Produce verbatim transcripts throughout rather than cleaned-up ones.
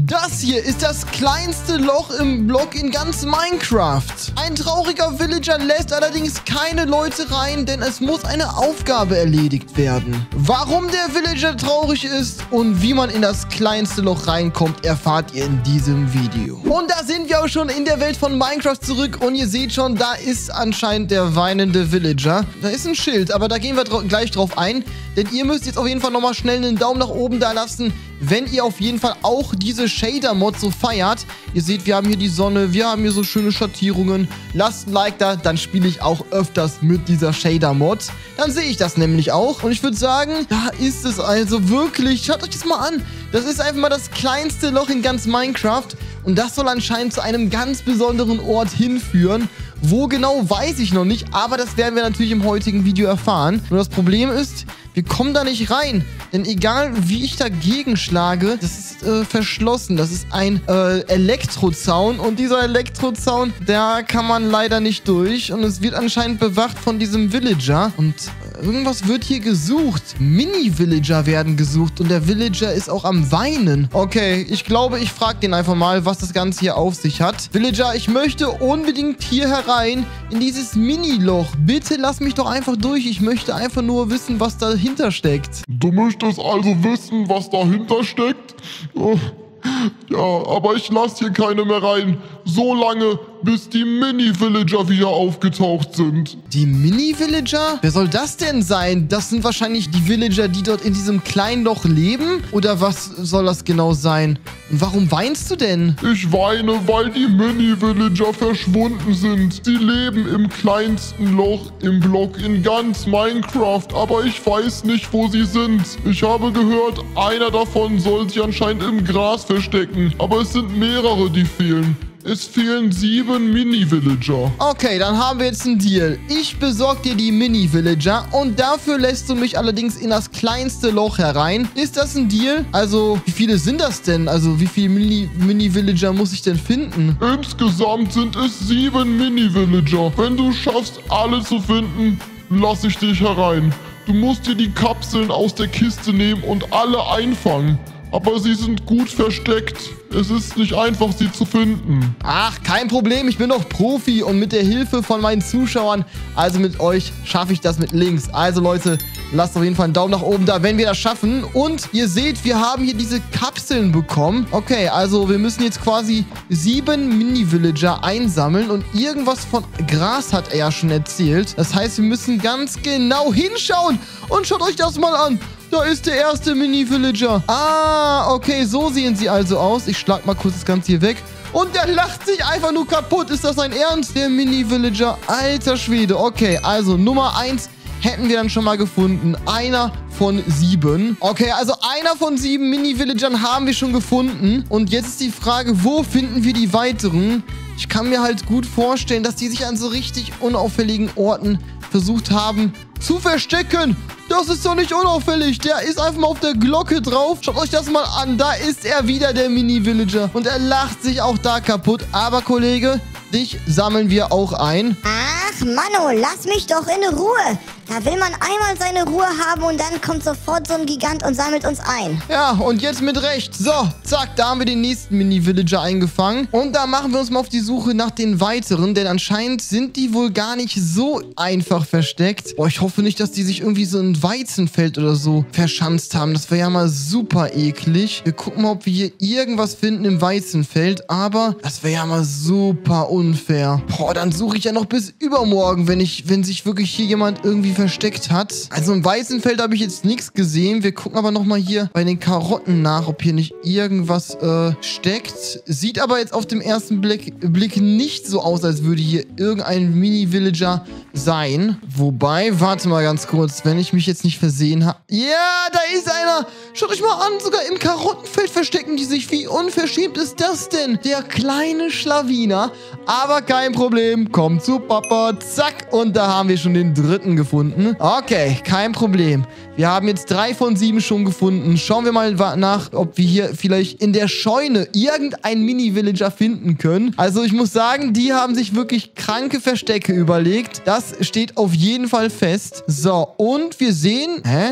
Das hier ist das kleinste Loch im Block in ganz Minecraft. Ein trauriger Villager lässt allerdings keine Leute rein, denn es muss eine Aufgabe erledigt werden. Warum der Villager traurig ist und wie man in das kleinste Loch reinkommt, erfahrt ihr in diesem Video. Und da sind wir auch schon in der Welt von Minecraft zurück und ihr seht schon, da ist anscheinend der weinende Villager. Da ist ein Schild, aber da gehen wir dra- gleich drauf ein, denn ihr müsst jetzt auf jeden Fall nochmal schnell einen Daumen nach oben da lassen, wenn ihr auf jeden Fall auch diese Shader-Mod so feiert. Ihr seht, wir haben hier die Sonne, wir haben hier so schöne Schattierungen. Lasst ein Like da, dann spiele ich auch öfters mit dieser Shader-Mod. Dann sehe ich das nämlich auch. Und ich würde sagen, da ist es also wirklich. Schaut euch das mal an. Das ist einfach mal das kleinste Loch in ganz Minecraft. Und das soll anscheinend zu einem ganz besonderen Ort hinführen. Wo genau, weiß ich noch nicht. Aber das werden wir natürlich im heutigen Video erfahren. Nur das Problem ist, wir kommen da nicht rein. Denn egal, wie ich dagegen schlage, das ist äh, verschlossen. Das ist ein äh, Elektrozaun. Und dieser Elektrozaun, da kann man leider nicht durch. Und es wird anscheinend bewacht von diesem Villager. Und äh, irgendwas wird hier gesucht. Mini-Villager werden gesucht. Und der Villager ist auch am Weinen. Okay, ich glaube, ich frage den einfach mal, was das Ganze hier auf sich hat. Villager, ich möchte unbedingt hier herein in dieses Mini-Loch. Bitte lass mich doch einfach durch. Ich möchte einfach nur wissen, was dahinter steckt. Du möchtest also wissen, was dahinter steckt? Oh, ja, aber ich lasse hier keine mehr rein. So lange, bis die Mini-Villager wieder aufgetaucht sind. Die Mini-Villager? Wer soll das denn sein? Das sind wahrscheinlich die Villager, die dort in diesem kleinen Loch leben? Oder was soll das genau sein? Und warum weinst du denn? Ich weine, weil die Mini-Villager verschwunden sind. Sie leben im kleinsten Loch im Block in ganz Minecraft, aber ich weiß nicht, wo sie sind. Ich habe gehört, einer davon soll sich anscheinend im Gras verstecken, aber es sind mehrere, die fehlen. Es fehlen sieben Mini-Villager. Okay, dann haben wir jetzt einen Deal. Ich besorge dir die Mini-Villager und dafür lässt du mich allerdings in das kleinste Loch herein. Ist das ein Deal? Also, wie viele sind das denn? Also, wie viele Mini- Mini-Villager muss ich denn finden? Insgesamt sind es sieben Mini-Villager. Wenn du schaffst, alle zu finden, lasse ich dich herein. Du musst dir die Kapseln aus der Kiste nehmen und alle einfangen. Aber sie sind gut versteckt. Es ist nicht einfach, sie zu finden. Ach, kein Problem. Ich bin doch Profi und mit der Hilfe von meinen Zuschauern, also mit euch, schaffe ich das mit Links. Also Leute, lasst auf jeden Fall einen Daumen nach oben da, wenn wir das schaffen. Und ihr seht, wir haben hier diese Kapseln bekommen. Okay, also wir müssen jetzt quasi sieben Mini-Villager einsammeln und irgendwas von Gras hat er ja schon erzählt. Das heißt, wir müssen ganz genau hinschauen und schaut euch das mal an. Da ist der erste Mini-Villager. Ah, okay, so sehen sie also aus. Ich schlag mal kurz das Ganze hier weg. Und der lacht sich einfach nur kaputt. Ist das ein Ernst? Der Mini-Villager. Alter Schwede. Okay, also Nummer eins hätten wir dann schon mal gefunden. Einer von sieben. Okay, also einer von sieben Mini-Villagern haben wir schon gefunden. Und jetzt ist die Frage, wo finden wir die weiteren? Ich kann mir halt gut vorstellen, dass die sich an so richtig unauffälligen Orten versucht haben zu verstecken. Das ist doch nicht unauffällig. Der ist einfach mal auf der Glocke drauf. Schaut euch das mal an. Da ist er wieder, der Mini-Villager. Und er lacht sich auch da kaputt. Aber, Kollege, dich sammeln wir auch ein. Ach, Manno, lass mich doch in Ruhe. Da will man einmal seine Ruhe haben und dann kommt sofort so ein Gigant und sammelt uns ein. Ja, und jetzt mit Recht. So, zack, da haben wir den nächsten Mini-Villager eingefangen. Und da machen wir uns mal auf die Suche nach den weiteren, denn anscheinend sind die wohl gar nicht so einfach versteckt. Boah, ich hoffe nicht, dass die sich irgendwie so in Weizenfeld oder so verschanzt haben. Das wäre ja mal super eklig. Wir gucken mal, ob wir hier irgendwas finden im Weizenfeld, aber das wäre ja mal super unfair. Boah, dann suche ich ja noch bis übermorgen, wenn ich, wenn sich wirklich hier jemand irgendwie versteckt hat. Also im Weizenfeld habe ich jetzt nichts gesehen. Wir gucken aber nochmal hier bei den Karotten nach, ob hier nicht irgendwas äh, steckt. Sieht aber jetzt auf dem ersten Blick, Blick nicht so aus, als würde hier irgendein Mini-Villager sein. Wobei, warte mal ganz kurz, wenn ich mich jetzt nicht versehen habe. Ja, da ist einer. Schaut euch mal an, sogar im Karottenfeld verstecken die sich. Wie unverschämt ist das denn? Der kleine Schlawiner. Aber kein Problem. Kommt zu Papa. Zack. Und da haben wir schon den dritten gefunden. Okay, kein Problem. Wir haben jetzt drei von sieben schon gefunden. Schauen wir mal nach, ob wir hier vielleicht in der Scheune irgendein Mini-Villager finden können. Also ich muss sagen, die haben sich wirklich kranke Verstecke überlegt. Das steht auf jeden Fall fest. So, und wir sehen... Hä? Eine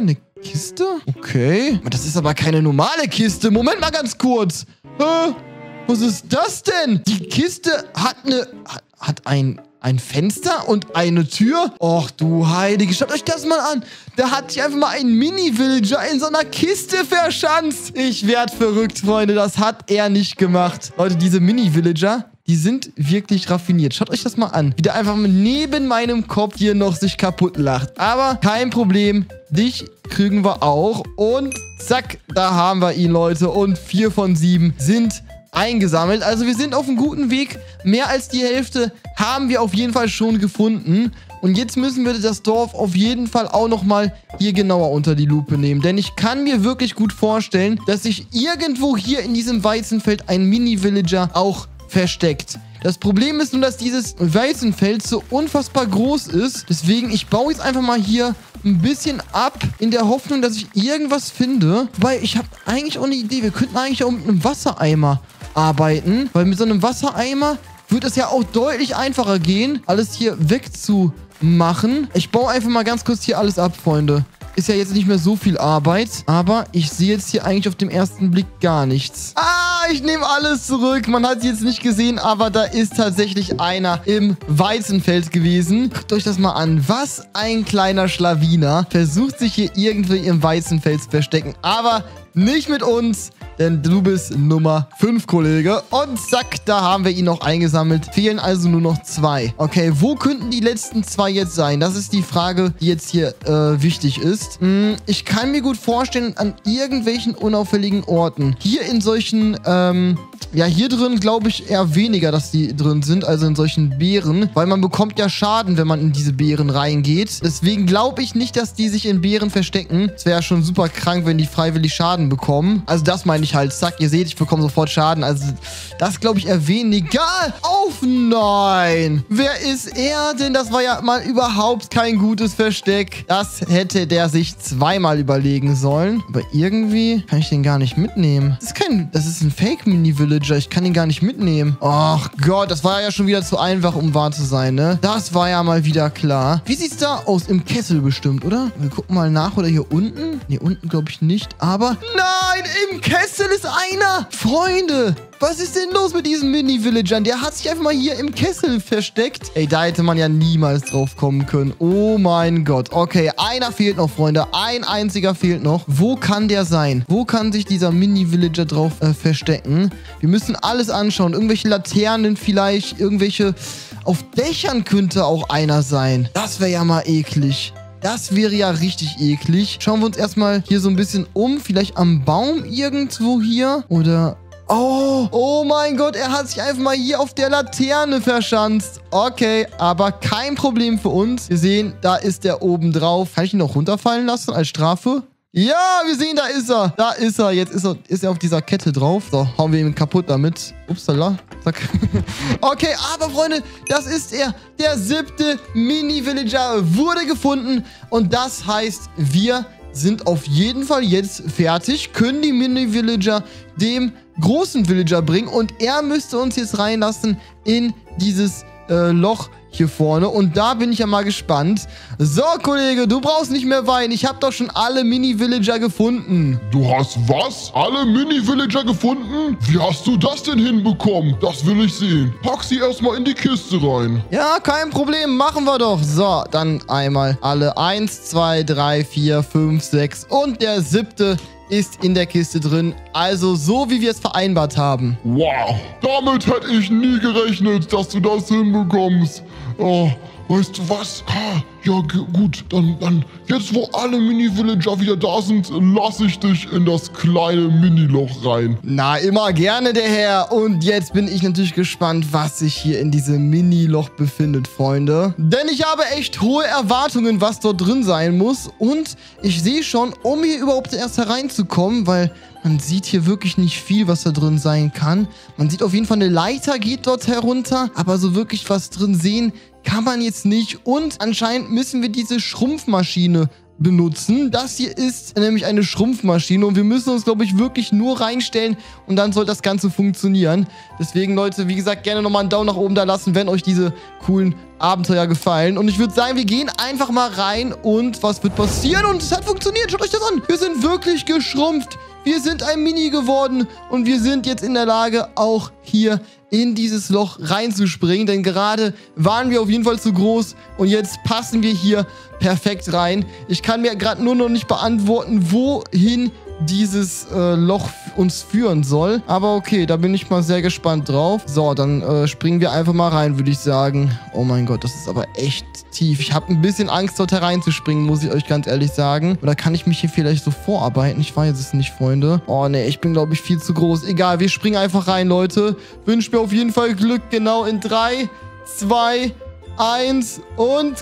Kiste? Okay. Das ist aber keine normale Kiste. Moment mal ganz kurz. Äh, was ist das denn? Die Kiste hat eine... Hat, hat ein... Ein Fenster und eine Tür? Och, du Heilige, schaut euch das mal an. Da hat sich einfach mal ein Mini-Villager in so einer Kiste verschanzt. Ich werd verrückt, Freunde. Das hat er nicht gemacht. Leute, diese Mini-Villager, die sind wirklich raffiniert. Schaut euch das mal an. Wie der einfach neben meinem Kopf hier noch sich kaputt lacht. Aber kein Problem. Dich kriegen wir auch. Und zack, da haben wir ihn, Leute. Und vier von sieben sind eingesammelt. Also wir sind auf einem guten Weg. Mehr als die Hälfte haben wir auf jeden Fall schon gefunden. Und jetzt müssen wir das Dorf auf jeden Fall auch nochmal hier genauer unter die Lupe nehmen. Denn ich kann mir wirklich gut vorstellen, dass sich irgendwo hier in diesem Weizenfeld ein Mini-Villager auch versteckt. Das Problem ist nur, dass dieses Weizenfeld so unfassbar groß ist. Deswegen, ich baue jetzt einfach mal hier ein bisschen ab, in der Hoffnung, dass ich irgendwas finde. Wobei, ich habe eigentlich auch eine Idee. Wir könnten eigentlich auch mit einem Wassereimer arbeiten. Weil mit so einem Wassereimer wird es ja auch deutlich einfacher gehen, alles hier wegzumachen. Ich baue einfach mal ganz kurz hier alles ab, Freunde. Ist ja jetzt nicht mehr so viel Arbeit. Aber ich sehe jetzt hier eigentlich auf dem ersten Blick gar nichts. Ah, ich nehme alles zurück. Man hat es jetzt nicht gesehen, aber da ist tatsächlich einer im Weizenfeld gewesen. Guckt euch das mal an. Was ein kleiner Schlawiner versucht sich hier irgendwie im Weizenfeld zu verstecken. Aber nicht mit uns, denn du bist Nummer fünf, Kollege. Und zack, da haben wir ihn noch eingesammelt. Fehlen also nur noch zwei. Okay, wo könnten die letzten zwei jetzt sein? Das ist die Frage, die jetzt hier äh, wichtig ist. Hm, ich kann mir gut vorstellen, an irgendwelchen unauffälligen Orten. Hier in solchen, ähm, ja, hier drin glaube ich eher weniger, dass die drin sind. Also in solchen Beeren. Weil man bekommt ja Schaden, wenn man in diese Beeren reingeht. Deswegen glaube ich nicht, dass die sich in Beeren verstecken. Es wäre ja schon super krank, wenn die freiwillig Schaden bekommen. Also das meine ich halt. Zack, ihr seht, ich bekomme sofort Schaden. Also das glaube ich eher weniger. Auf nein! Wer ist er denn? Das war ja mal überhaupt kein gutes Versteck. Das hätte der sich zweimal überlegen sollen. Aber irgendwie kann ich den gar nicht mitnehmen. Das ist kein... Das ist ein Fake-Mini-Villager. Ich kann ihn gar nicht mitnehmen. Ach Gott, das war ja schon wieder zu einfach, um wahr zu sein, ne? Das war ja mal wieder klar. Wie sieht's da aus? Im Kessel bestimmt, oder? Wir gucken mal nach. Oder hier unten? Ne, unten glaube ich nicht. Aber... Nein! Im Kessel ist einer! Freunde! Was ist denn los mit diesen Mini-Villagern? Der hat sich einfach mal hier im Kessel versteckt. Ey, da hätte man ja niemals drauf kommen können. Oh mein Gott. Okay, einer fehlt noch, Freunde. Ein einziger fehlt noch. Wo kann der sein? Wo kann sich dieser Mini-Villager drauf äh, verstecken? Wir müssen alles anschauen. Irgendwelche Laternen vielleicht. Irgendwelche... Auf Dächern könnte auch einer sein. Das wäre ja mal eklig. Das wäre ja richtig eklig. Schauen wir uns erstmal hier so ein bisschen um. Vielleicht am Baum irgendwo hier. Oder... Oh, oh mein Gott, er hat sich einfach mal hier auf der Laterne verschanzt. Okay, aber kein Problem für uns. Wir sehen, da ist er oben drauf. Kann ich ihn noch runterfallen lassen als Strafe? Ja, wir sehen, da ist er. Da ist er. Jetzt ist er, ist er auf dieser Kette drauf. So, hauen wir ihn kaputt damit. Upsala. Zack. Okay, aber Freunde, das ist er. Der siebte Mini-Villager wurde gefunden. Und das heißt, wir sind auf jeden Fall jetzt fertig. Können die Mini-Villager dem großen Villager bringen. Und er müsste uns jetzt reinlassen in dieses äh, Loch hier vorne. Und da bin ich ja mal gespannt. So, Kollege, du brauchst nicht mehr weinen. Ich habe doch schon alle Mini-Villager gefunden. Du hast was? Alle Mini-Villager gefunden? Wie hast du das denn hinbekommen? Das will ich sehen. Pack sie erstmal in die Kiste rein. Ja, kein Problem. Machen wir doch. So, dann einmal alle. Eins, zwei, drei, vier, fünf, sechs. Und der siebte ist in der Kiste drin. Also so, wie wir es vereinbart haben. Wow, damit hätte ich nie gerechnet, dass du das hinbekommst. Oh, weißt du was? Ah, ja, gut, dann, dann, jetzt wo alle Mini-Villager wieder da sind, lasse ich dich in das kleine Mini-Loch rein. Na, immer gerne, der Herr. Und jetzt bin ich natürlich gespannt, was sich hier in diesem Mini-Loch befindet, Freunde. Denn ich habe echt hohe Erwartungen, was dort drin sein muss. Und ich sehe schon, um hier überhaupt erst hereinzukommen, weil man sieht hier wirklich nicht viel, was da drin sein kann. Man sieht auf jeden Fall, eine Leiter geht dort herunter, aber so wirklich was drin sehen kann man jetzt nicht. Und anscheinend müssen wir diese Schrumpfmaschine benutzen. Das hier ist nämlich eine Schrumpfmaschine und wir müssen uns, glaube ich, wirklich nur reinstellen und dann soll das Ganze funktionieren. Deswegen, Leute, wie gesagt, gerne nochmal einen Daumen nach oben da lassen, wenn euch diese coolen Abenteuer gefallen. Und ich würde sagen, wir gehen einfach mal rein und was wird passieren? Und es hat funktioniert. Schaut euch das an. Wir sind wirklich geschrumpft. Wir sind ein Mini geworden und wir sind jetzt in der Lage, auch hier in dieses Loch reinzuspringen. Denn gerade waren wir auf jeden Fall zu groß und jetzt passen wir hier perfekt rein. Ich kann mir gerade nur noch nicht beantworten, wohin dieses äh, Loch uns führen soll. Aber okay, da bin ich mal sehr gespannt drauf. So, dann äh, springen wir einfach mal rein, würde ich sagen. Oh mein Gott, das ist aber echt tief. Ich habe ein bisschen Angst, dort hereinzuspringen, muss ich euch ganz ehrlich sagen. Oder kann ich mich hier vielleicht so vorarbeiten? Ich weiß es nicht, Freunde. Oh ne, ich bin, glaube ich, viel zu groß. Egal, wir springen einfach rein, Leute. Wünsche mir auf jeden Fall Glück. Genau in drei, zwei, eins und...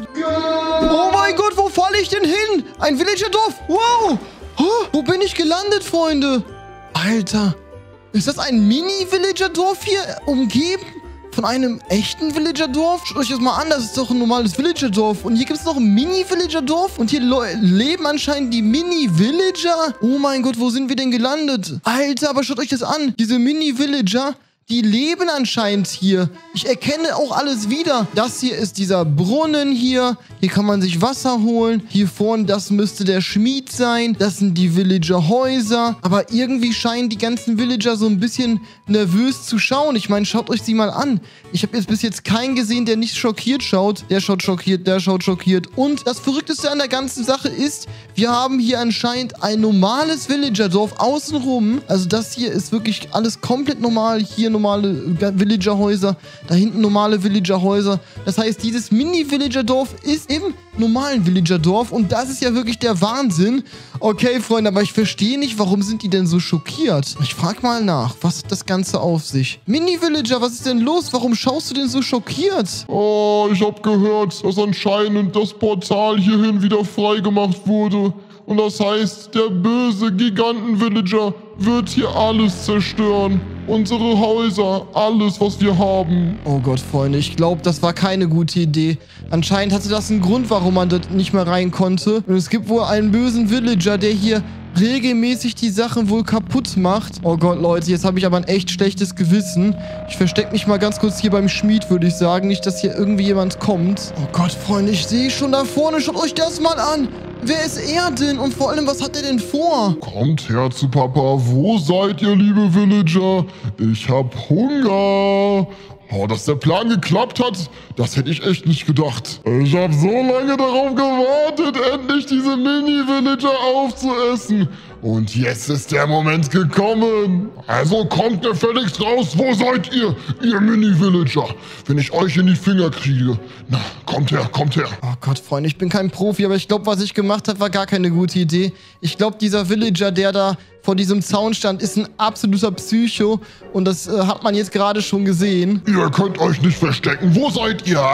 Oh mein Gott, wo falle ich denn hin? Ein Villager-Dorf. Wow. Oh, wo bin ich gelandet, Freunde? Alter, ist das ein Mini-Villager-Dorf hier umgeben von einem echten Villager-Dorf? Schaut euch das mal an, das ist doch ein normales Villager-Dorf. Und hier gibt es noch ein Mini-Villager-Dorf. Und hier leben anscheinend die Mini-Villager. Oh mein Gott, wo sind wir denn gelandet? Alter, aber schaut euch das an. Diese Mini-Villager, die leben anscheinend hier. Ich erkenne auch alles wieder. Das hier ist dieser Brunnen hier. Hier kann man sich Wasser holen. Hier vorne, das müsste der Schmied sein. Das sind die Villager-Häuser. Aber irgendwie scheinen die ganzen Villager so ein bisschen nervös zu schauen. Ich meine, schaut euch sie mal an. Ich habe jetzt bis jetzt keinen gesehen, der nicht schockiert schaut. Der schaut schockiert, der schaut schockiert. Und das Verrückteste an der ganzen Sache ist, wir haben hier anscheinend ein normales Villager-Dorf außenrum. Also das hier ist wirklich alles komplett normal. Hier normale Villager-Häuser. Da hinten normale Villager-Häuser. Das heißt, dieses Mini-Villager-Dorf ist im normalen Villager-Dorf. Und das ist ja wirklich der Wahnsinn. Okay, Freunde, aber ich verstehe nicht, warum sind die denn so schockiert? Ich frage mal nach, was hat das Ganze auf sich? Mini-Villager, was ist denn los? Warum schaust du denn so schockiert? Oh, ich habe gehört, dass anscheinend das Portal hierhin wieder freigemacht wurde. Und das heißt, der böse Giganten-Villager wird hier alles zerstören. Unsere Häuser, alles, was wir haben. Oh Gott, Freunde, ich glaube, das war keine gute Idee. Anscheinend hatte das einen Grund, warum man dort nicht mehr rein konnte. Und es gibt wohl einen bösen Villager, der hier regelmäßig die Sachen wohl kaputt macht. Oh Gott, Leute, jetzt habe ich aber ein echt schlechtes Gewissen. Ich verstecke mich mal ganz kurz hier beim Schmied, würde ich sagen. Nicht, dass hier irgendwie jemand kommt. Oh Gott, Freunde, ich sehe schon da vorne. Schaut euch das mal an. Wer ist er denn? Und vor allem, was hat er denn vor? Kommt her zu Papa. Wo seid ihr, liebe Villager? Ich hab Hunger. Oh, dass der Plan geklappt hat, das hätte ich echt nicht gedacht. Ich habe so lange darauf gewartet, endlich diese Mini-Villager aufzuessen. Und jetzt ist der Moment gekommen. Also kommt gefälligst raus. Wo seid ihr, ihr Mini-Villager? Wenn ich euch in die Finger kriege. Na, kommt her, kommt her. Oh Gott, Freunde, ich bin kein Profi, aber ich glaube, was ich gemacht habe, war gar keine gute Idee. Ich glaube, dieser Villager, der da vor diesem Zaun stand, ist ein absoluter Psycho. Und das äh, hat man jetzt gerade schon gesehen. Ihr könnt euch nicht verstecken. Wo seid ihr?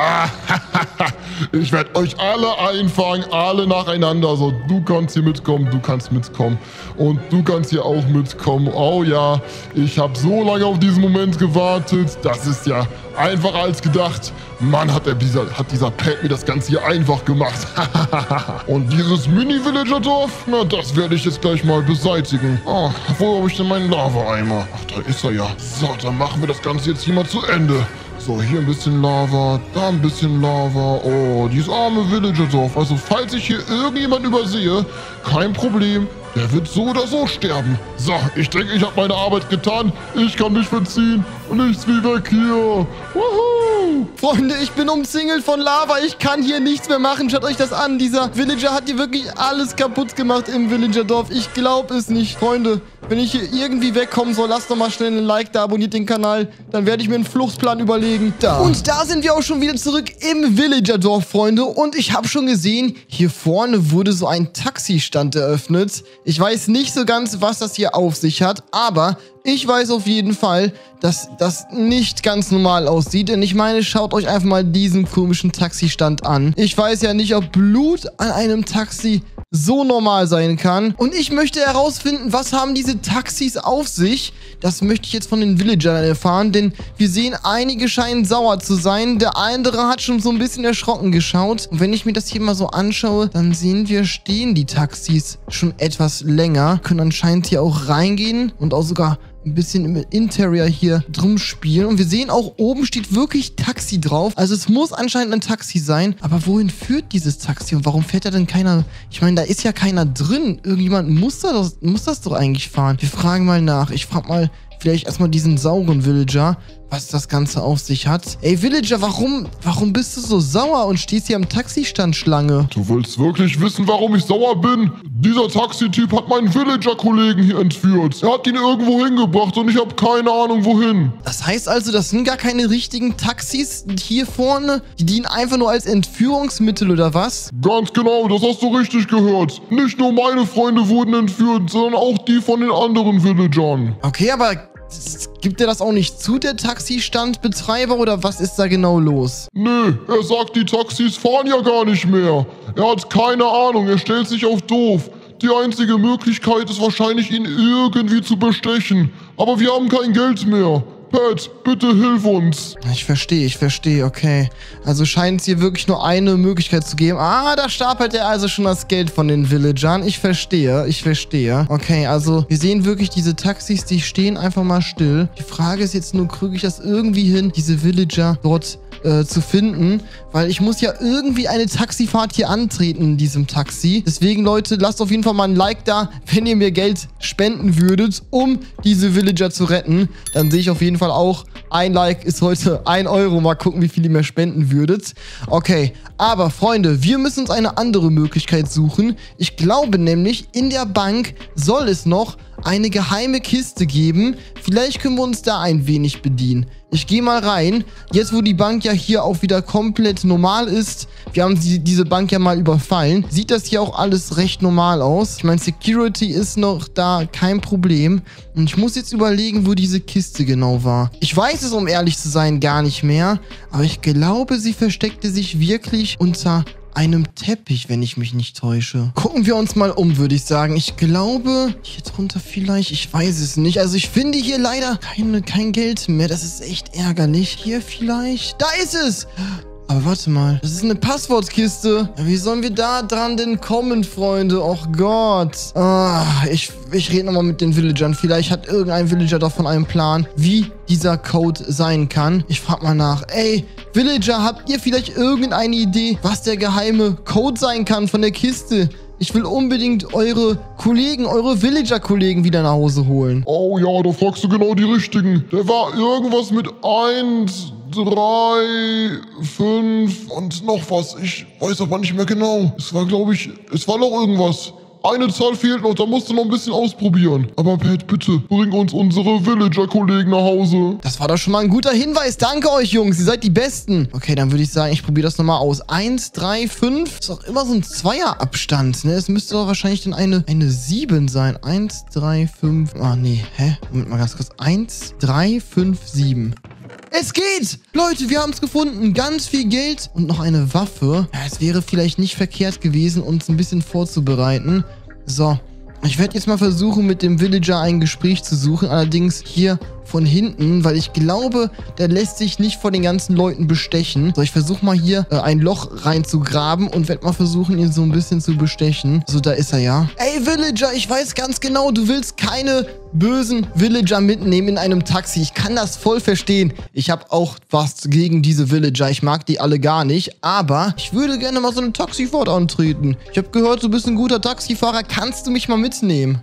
Ich werde euch alle einfangen, alle nacheinander. So, du kannst hier mitkommen, du kannst mitkommen. Und du kannst hier auch mitkommen. Oh ja, ich habe so lange auf diesen Moment gewartet. Das ist ja einfacher als gedacht. Mann, hat, der, dieser, hat dieser Pet mir das Ganze hier einfach gemacht. Und dieses Mini-Villager-Dorf, na, das werde ich jetzt gleich mal beseitigen. Oh, wo habe ich denn meinen Lava-Eimer? Ach, da ist er ja. So, dann machen wir das Ganze jetzt hier mal zu Ende. So, hier ein bisschen Lava, da ein bisschen Lava. Oh, dieses arme Villager-Dorf. Also, falls ich hier irgendjemand übersehe, kein Problem. Der wird so oder so sterben. So, ich denke, ich habe meine Arbeit getan. Ich kann mich verziehen und nichts wie weg hier. Woohoo! Freunde, ich bin umzingelt von Lava. Ich kann hier nichts mehr machen. Schaut euch das an. Dieser Villager hat hier wirklich alles kaputt gemacht im Villager-Dorf. Ich glaube es nicht. Freunde, wenn ich hier irgendwie wegkommen soll, lasst doch mal schnell ein Like da, abonniert den Kanal. Dann werde ich mir einen Fluchtplan überlegen. Da. Und da sind wir auch schon wieder zurück im Villager-Dorf, Freunde. Und ich habe schon gesehen, hier vorne wurde so ein Taxistand eröffnet. Ich weiß nicht so ganz, was das hier auf sich hat, aber ich weiß auf jeden Fall, dass das nicht ganz normal aussieht. Denn ich meine, schaut euch einfach mal diesen komischen Taxistand an. Ich weiß ja nicht, ob Blut an einem Taxi so normal sein kann. Und ich möchte herausfinden, was haben diese Taxis auf sich. Das möchte ich jetzt von den Villagern erfahren, denn wir sehen, einige scheinen sauer zu sein. Der andere hat schon so ein bisschen erschrocken geschaut. Und wenn ich mir das hier mal so anschaue, dann sehen wir, stehen die Taxis schon etwas länger. Können anscheinend hier auch reingehen und auch sogar ein bisschen im Interior hier drum spielen. Und wir sehen auch, oben steht wirklich Taxi drauf. Also es muss anscheinend ein Taxi sein. Aber wohin führt dieses Taxi? Und warum fährt da denn keiner? Ich meine, da ist ja keiner drin. Irgendjemand muss das, muss das doch eigentlich fahren. Wir fragen mal nach. Ich frage mal vielleicht erstmal diesen sauren Villager, was das Ganze auf sich hat. Ey, Villager, warum, warum bist du so sauer und stehst hier am Taxistand Schlange? Du willst wirklich wissen, warum ich sauer bin? Dieser Taxityp hat meinen Villager-Kollegen hier entführt. Er hat ihn irgendwo hingebracht und ich habe keine Ahnung, wohin. Das heißt also, das sind gar keine richtigen Taxis hier vorne? Die dienen einfach nur als Entführungsmittel oder was? Ganz genau, das hast du richtig gehört. Nicht nur meine Freunde wurden entführt, sondern auch die von den anderen Villagern. Okay, aber gibt er das auch nicht zu, der Taxistandbetreiber, oder was ist da genau los? Nö, er sagt, die Taxis fahren ja gar nicht mehr. Er hat keine Ahnung, er stellt sich auf doof. Die einzige Möglichkeit ist wahrscheinlich, ihn irgendwie zu bestechen. Aber wir haben kein Geld mehr. Pat, bitte hilf uns. Ich verstehe, ich verstehe, okay. Also scheint es hier wirklich nur eine Möglichkeit zu geben. Ah, da stapelt er also schon das Geld von den Villagern. Ich verstehe, ich verstehe. Okay, also wir sehen wirklich diese Taxis, die stehen einfach mal still. Die Frage ist jetzt nur, kriege ich das irgendwie hin, diese Villager dort äh, zu finden? Weil ich muss ja irgendwie eine Taxifahrt hier antreten in diesem Taxi. Deswegen, Leute, lasst auf jeden Fall mal ein Like da, wenn ihr mir Geld spenden würdet, um diese Villager zu retten. Dann sehe ich auf jeden Fall auch, ein Like ist heute ein Euro. Mal gucken, wie viel ihr mir spenden würdet. Okay, aber Freunde, wir müssen uns eine andere Möglichkeit suchen. Ich glaube nämlich, in der Bank soll es noch eine geheime Kiste geben. Vielleicht können wir uns da ein wenig bedienen. Ich gehe mal rein. Jetzt, wo die Bank ja hier auch wieder komplett normal ist, wir haben sie, diese Bank ja mal überfallen, sieht das hier auch alles recht normal aus. Ich meine, Security ist noch da, kein Problem. Und ich muss jetzt überlegen, wo diese Kiste genau war. Ich weiß es, um ehrlich zu sein, gar nicht mehr. Aber ich glaube, sie versteckte sich wirklich unter einem Teppich, wenn ich mich nicht täusche. Gucken wir uns mal um, würde ich sagen. Ich glaube, hier drunter vielleicht, ich weiß es nicht. Also ich finde hier leider keine, kein Geld mehr. Das ist echt ärgerlich. Hier vielleicht. Da ist es! Aber warte mal, das ist eine Passwortkiste. Ja, wie sollen wir da dran denn kommen, Freunde? Och Gott. Ah, ich, ich rede nochmal mit den Villagern. Vielleicht hat irgendein Villager davon einen Plan, wie dieser Code sein kann. Ich frage mal nach. Ey, Villager, habt ihr vielleicht irgendeine Idee, was der geheime Code sein kann von der Kiste? Ich will unbedingt eure Kollegen, eure Villager-Kollegen wieder nach Hause holen. Oh ja, da fragst du genau die Richtigen. Der war irgendwas mit eins, drei, fünf und noch was. Ich weiß aber nicht mehr genau. Es war, glaube ich, es war noch irgendwas. Eine Zahl fehlt noch, da musst du noch ein bisschen ausprobieren. Aber Pat, bitte, bring uns unsere Villager-Kollegen nach Hause. Das war doch schon mal ein guter Hinweis. Danke euch, Jungs. Ihr seid die Besten. Okay, dann würde ich sagen, ich probiere das nochmal aus. Eins, drei, fünf. Ist doch immer so ein Zweierabstand, ne? Es müsste doch wahrscheinlich dann eine, eine sieben sein. Eins, drei, fünf. Ah, nee. Hä? Moment mal ganz kurz. Eins, drei, fünf, sieben. Es geht! Leute, wir haben es gefunden. Ganz viel Geld und noch eine Waffe. Ja, es wäre vielleicht nicht verkehrt gewesen, uns ein bisschen vorzubereiten. So, ich werde jetzt mal versuchen, mit dem Villager ein Gespräch zu suchen. Allerdings hier von hinten, weil ich glaube, der lässt sich nicht von den ganzen Leuten bestechen. So, ich versuche mal hier äh, ein Loch reinzugraben und werde mal versuchen, ihn so ein bisschen zu bestechen. So, da ist er ja. Ey, Villager, ich weiß ganz genau, du willst keine bösen Villager mitnehmen in einem Taxi. Ich kann das voll verstehen. Ich habe auch was gegen diese Villager. Ich mag die alle gar nicht. Aber ich würde gerne mal so eine Taxifahrt antreten. Ich habe gehört, du bist ein guter Taxifahrer. Kannst du mich mal mitnehmen?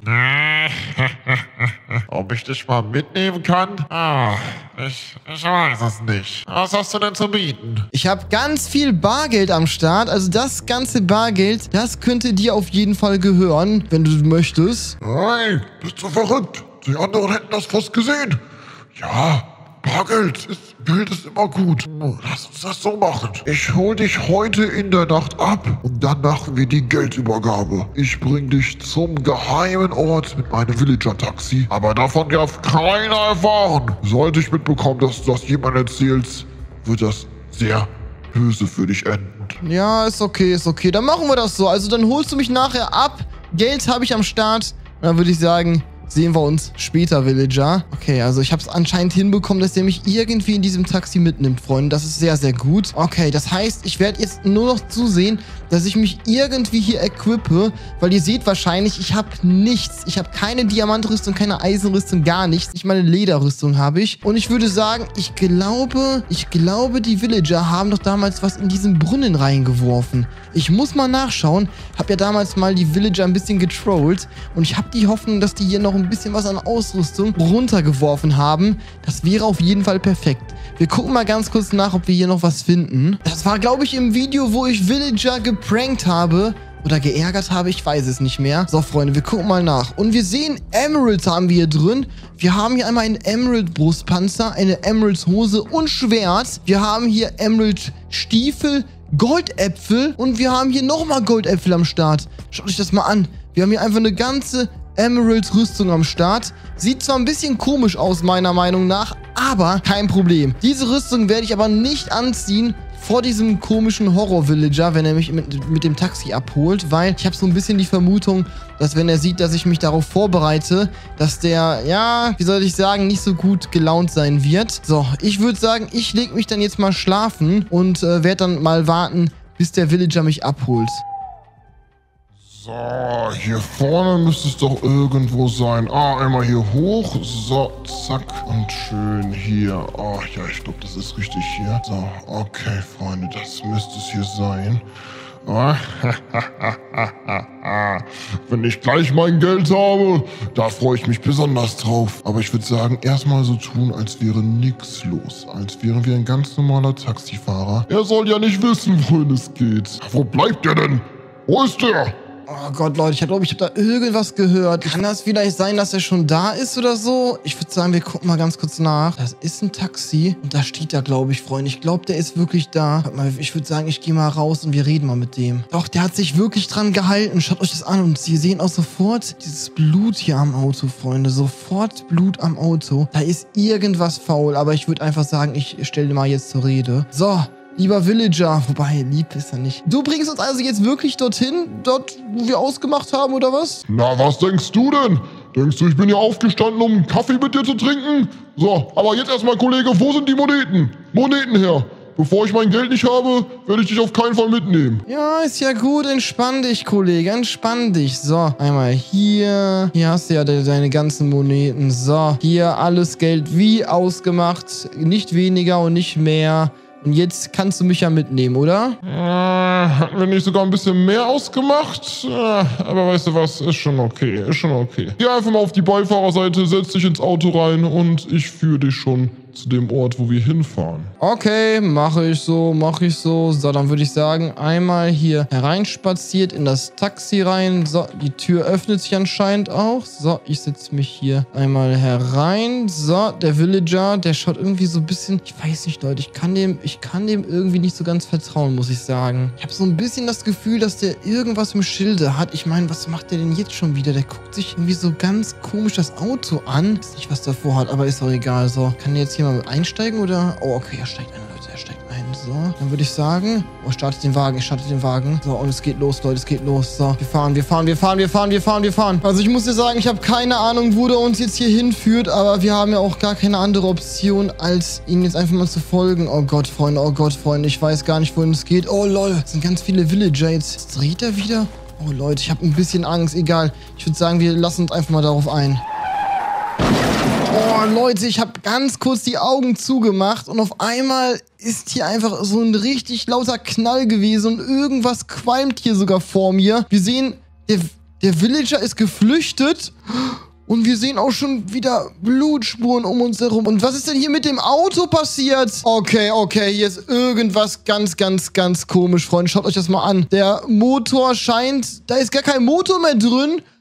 Ob ich dich mal mitnehmen kann? Ah, ich, ich weiß es nicht. Was hast du denn zu bieten? Ich habe ganz viel Bargeld am Start. Also das ganze Bargeld, das könnte dir auf jeden Fall gehören, wenn du möchtest. Hey, bist du verrückt? Die anderen hätten das fast gesehen. Ja, Bargeld ist, Geld ist immer gut. Lass uns das so machen. Ich hol dich heute in der Nacht ab und dann machen wir die Geldübergabe. Ich bring dich zum geheimen Ort mit meinem Villager-Taxi. Aber davon darf keiner erfahren. Sollte ich mitbekommen, dass du das jemandem erzählst, wird das sehr böse für dich enden. Ja, ist okay, ist okay. Dann machen wir das so. Also dann holst du mich nachher ab. Geld habe ich am Start. Und dann würde ich sagen, sehen wir uns später, Villager. Okay, also ich habe es anscheinend hinbekommen, dass der mich irgendwie in diesem Taxi mitnimmt, Freunde. Das ist sehr, sehr gut. Okay, das heißt, ich werde jetzt nur noch zusehen, dass ich mich irgendwie hier equippe, weil ihr seht wahrscheinlich, ich habe nichts. Ich habe keine Diamantrüstung, keine Eisenrüstung, gar nichts. Nicht mal eine Lederrüstung habe ich. Und ich würde sagen, ich glaube, ich glaube, die Villager haben doch damals was in diesen Brunnen reingeworfen. Ich muss mal nachschauen. Habe ja damals mal die Villager ein bisschen getrollt. Und ich habe die Hoffnung, dass die hier noch ein bisschen was an Ausrüstung runtergeworfen haben. Das wäre auf jeden Fall perfekt. Wir gucken mal ganz kurz nach, ob wir hier noch was finden. Das war, glaube ich, im Video, wo ich Villager geprankt habe. Oder geärgert habe, ich weiß es nicht mehr. So, Freunde, wir gucken mal nach. Und wir sehen, Emeralds haben wir hier drin. Wir haben hier einmal einen Emerald-Brustpanzer, eine Emerald-Hose und Schwert. Wir haben hier Emerald-Stiefel, Goldäpfel und wir haben hier nochmal Goldäpfel am Start. Schaut euch das mal an. Wir haben hier einfach eine ganze Emerald-Rüstung am Start. Sieht zwar ein bisschen komisch aus, meiner Meinung nach, aber kein Problem. Diese Rüstung werde ich aber nicht anziehen vor diesem komischen Horror-Villager, wenn er mich mit, mit dem Taxi abholt, weil ich habe so ein bisschen die Vermutung, dass wenn er sieht, dass ich mich darauf vorbereite, dass der, ja, wie soll ich sagen, nicht so gut gelaunt sein wird. So, ich würde sagen, ich lege mich dann jetzt mal schlafen und äh, werde dann mal warten, bis der Villager mich abholt. So, hier vorne müsste es doch irgendwo sein. Ah, einmal hier hoch. So, zack. Und schön hier. Ah, ja, ich glaube, das ist richtig hier. So, okay, Freunde, das müsste es hier sein. Ah, wenn ich gleich mein Geld habe, da freue ich mich besonders drauf. Aber ich würde sagen, erstmal so tun, als wäre nichts los. Als wären wir ein ganz normaler Taxifahrer. Er soll ja nicht wissen, wohin es geht. Wo bleibt der denn? Wo ist der? Oh Gott, Leute, ich glaube, ich habe da irgendwas gehört. Kann das vielleicht sein, dass er schon da ist oder so? Ich würde sagen, wir gucken mal ganz kurz nach. Das ist ein Taxi und da steht er, glaube ich, Freunde. Ich glaube, der ist wirklich da. Warte mal, ich würde sagen, ich gehe mal raus und wir reden mal mit dem. Doch, der hat sich wirklich dran gehalten. Schaut euch das an und Sie sehen auch sofort dieses Blut hier am Auto, Freunde. Sofort Blut am Auto. Da ist irgendwas faul, aber ich würde einfach sagen, ich stelle mal jetzt zur Rede. So. Lieber Villager, wobei, lieb ist er nicht. Du bringst uns also jetzt wirklich dorthin, dort, wo wir ausgemacht haben, oder was? Na, was denkst du denn? Denkst du, ich bin hier aufgestanden, um einen Kaffee mit dir zu trinken? So, aber jetzt erstmal, Kollege, wo sind die Moneten? Moneten her. Bevor ich mein Geld nicht habe, werde ich dich auf keinen Fall mitnehmen. Ja, ist ja gut. Entspann dich, Kollege. Entspann dich. So, einmal hier. Hier hast du ja de deine ganzen Moneten. So, hier alles Geld wie ausgemacht. Nicht weniger und nicht mehr. Und jetzt kannst du mich ja mitnehmen, oder? Äh, hatten wir nicht sogar ein bisschen mehr ausgemacht? Äh, aber weißt du was, ist schon okay, ist schon okay. Geh einfach mal auf die Beifahrerseite, setz dich ins Auto rein und ich führe dich schon zu dem Ort, wo wir hinfahren. Okay, mache ich so, mache ich so. So, dann würde ich sagen, einmal hier hereinspaziert in das Taxi rein. So, die Tür öffnet sich anscheinend auch. So, ich setze mich hier einmal herein. So, der Villager, der schaut irgendwie so ein bisschen, ich weiß nicht, Leute, ich kann dem, ich kann dem irgendwie nicht so ganz vertrauen, muss ich sagen. Ich habe so ein bisschen das Gefühl, dass der irgendwas im Schilde hat. Ich meine, was macht der denn jetzt schon wieder? Der guckt sich irgendwie so ganz komisch das Auto an. Ich weiß nicht, was der vorhat, aber ist doch egal. So, kann der jetzt hier mal einsteigen oder? Oh, okay, er steigt ein, Leute, er steigt ein. So, dann würde ich sagen, oh, startet den Wagen, ich starte den Wagen. So, und es geht los, Leute, es geht los. So, wir fahren, wir fahren, wir fahren, wir fahren, wir fahren, wir fahren. Also ich muss dir sagen, ich habe keine Ahnung, wo der uns jetzt hier hinführt, aber wir haben ja auch gar keine andere Option, als ihm jetzt einfach mal zu folgen. Oh Gott, Freunde, oh Gott, Freunde, ich weiß gar nicht, wohin es geht. Oh, lol, es sind ganz viele Villager jetzt. Jetzt dreht er wieder? Oh, Leute, ich habe ein bisschen Angst, egal. Ich würde sagen, wir lassen uns einfach mal darauf ein. Oh, Leute, ich habe ganz kurz die Augen zugemacht und auf einmal ist hier einfach so ein richtig lauter Knall gewesen und irgendwas qualmt hier sogar vor mir. Wir sehen, der, der Villager ist geflüchtet und wir sehen auch schon wieder Blutspuren um uns herum. Und was ist denn hier mit dem Auto passiert? Okay, okay, hier ist irgendwas ganz, ganz, ganz komisch, Freunde. Schaut euch das mal an. Der Motor scheint, da ist gar kein Motor mehr drin,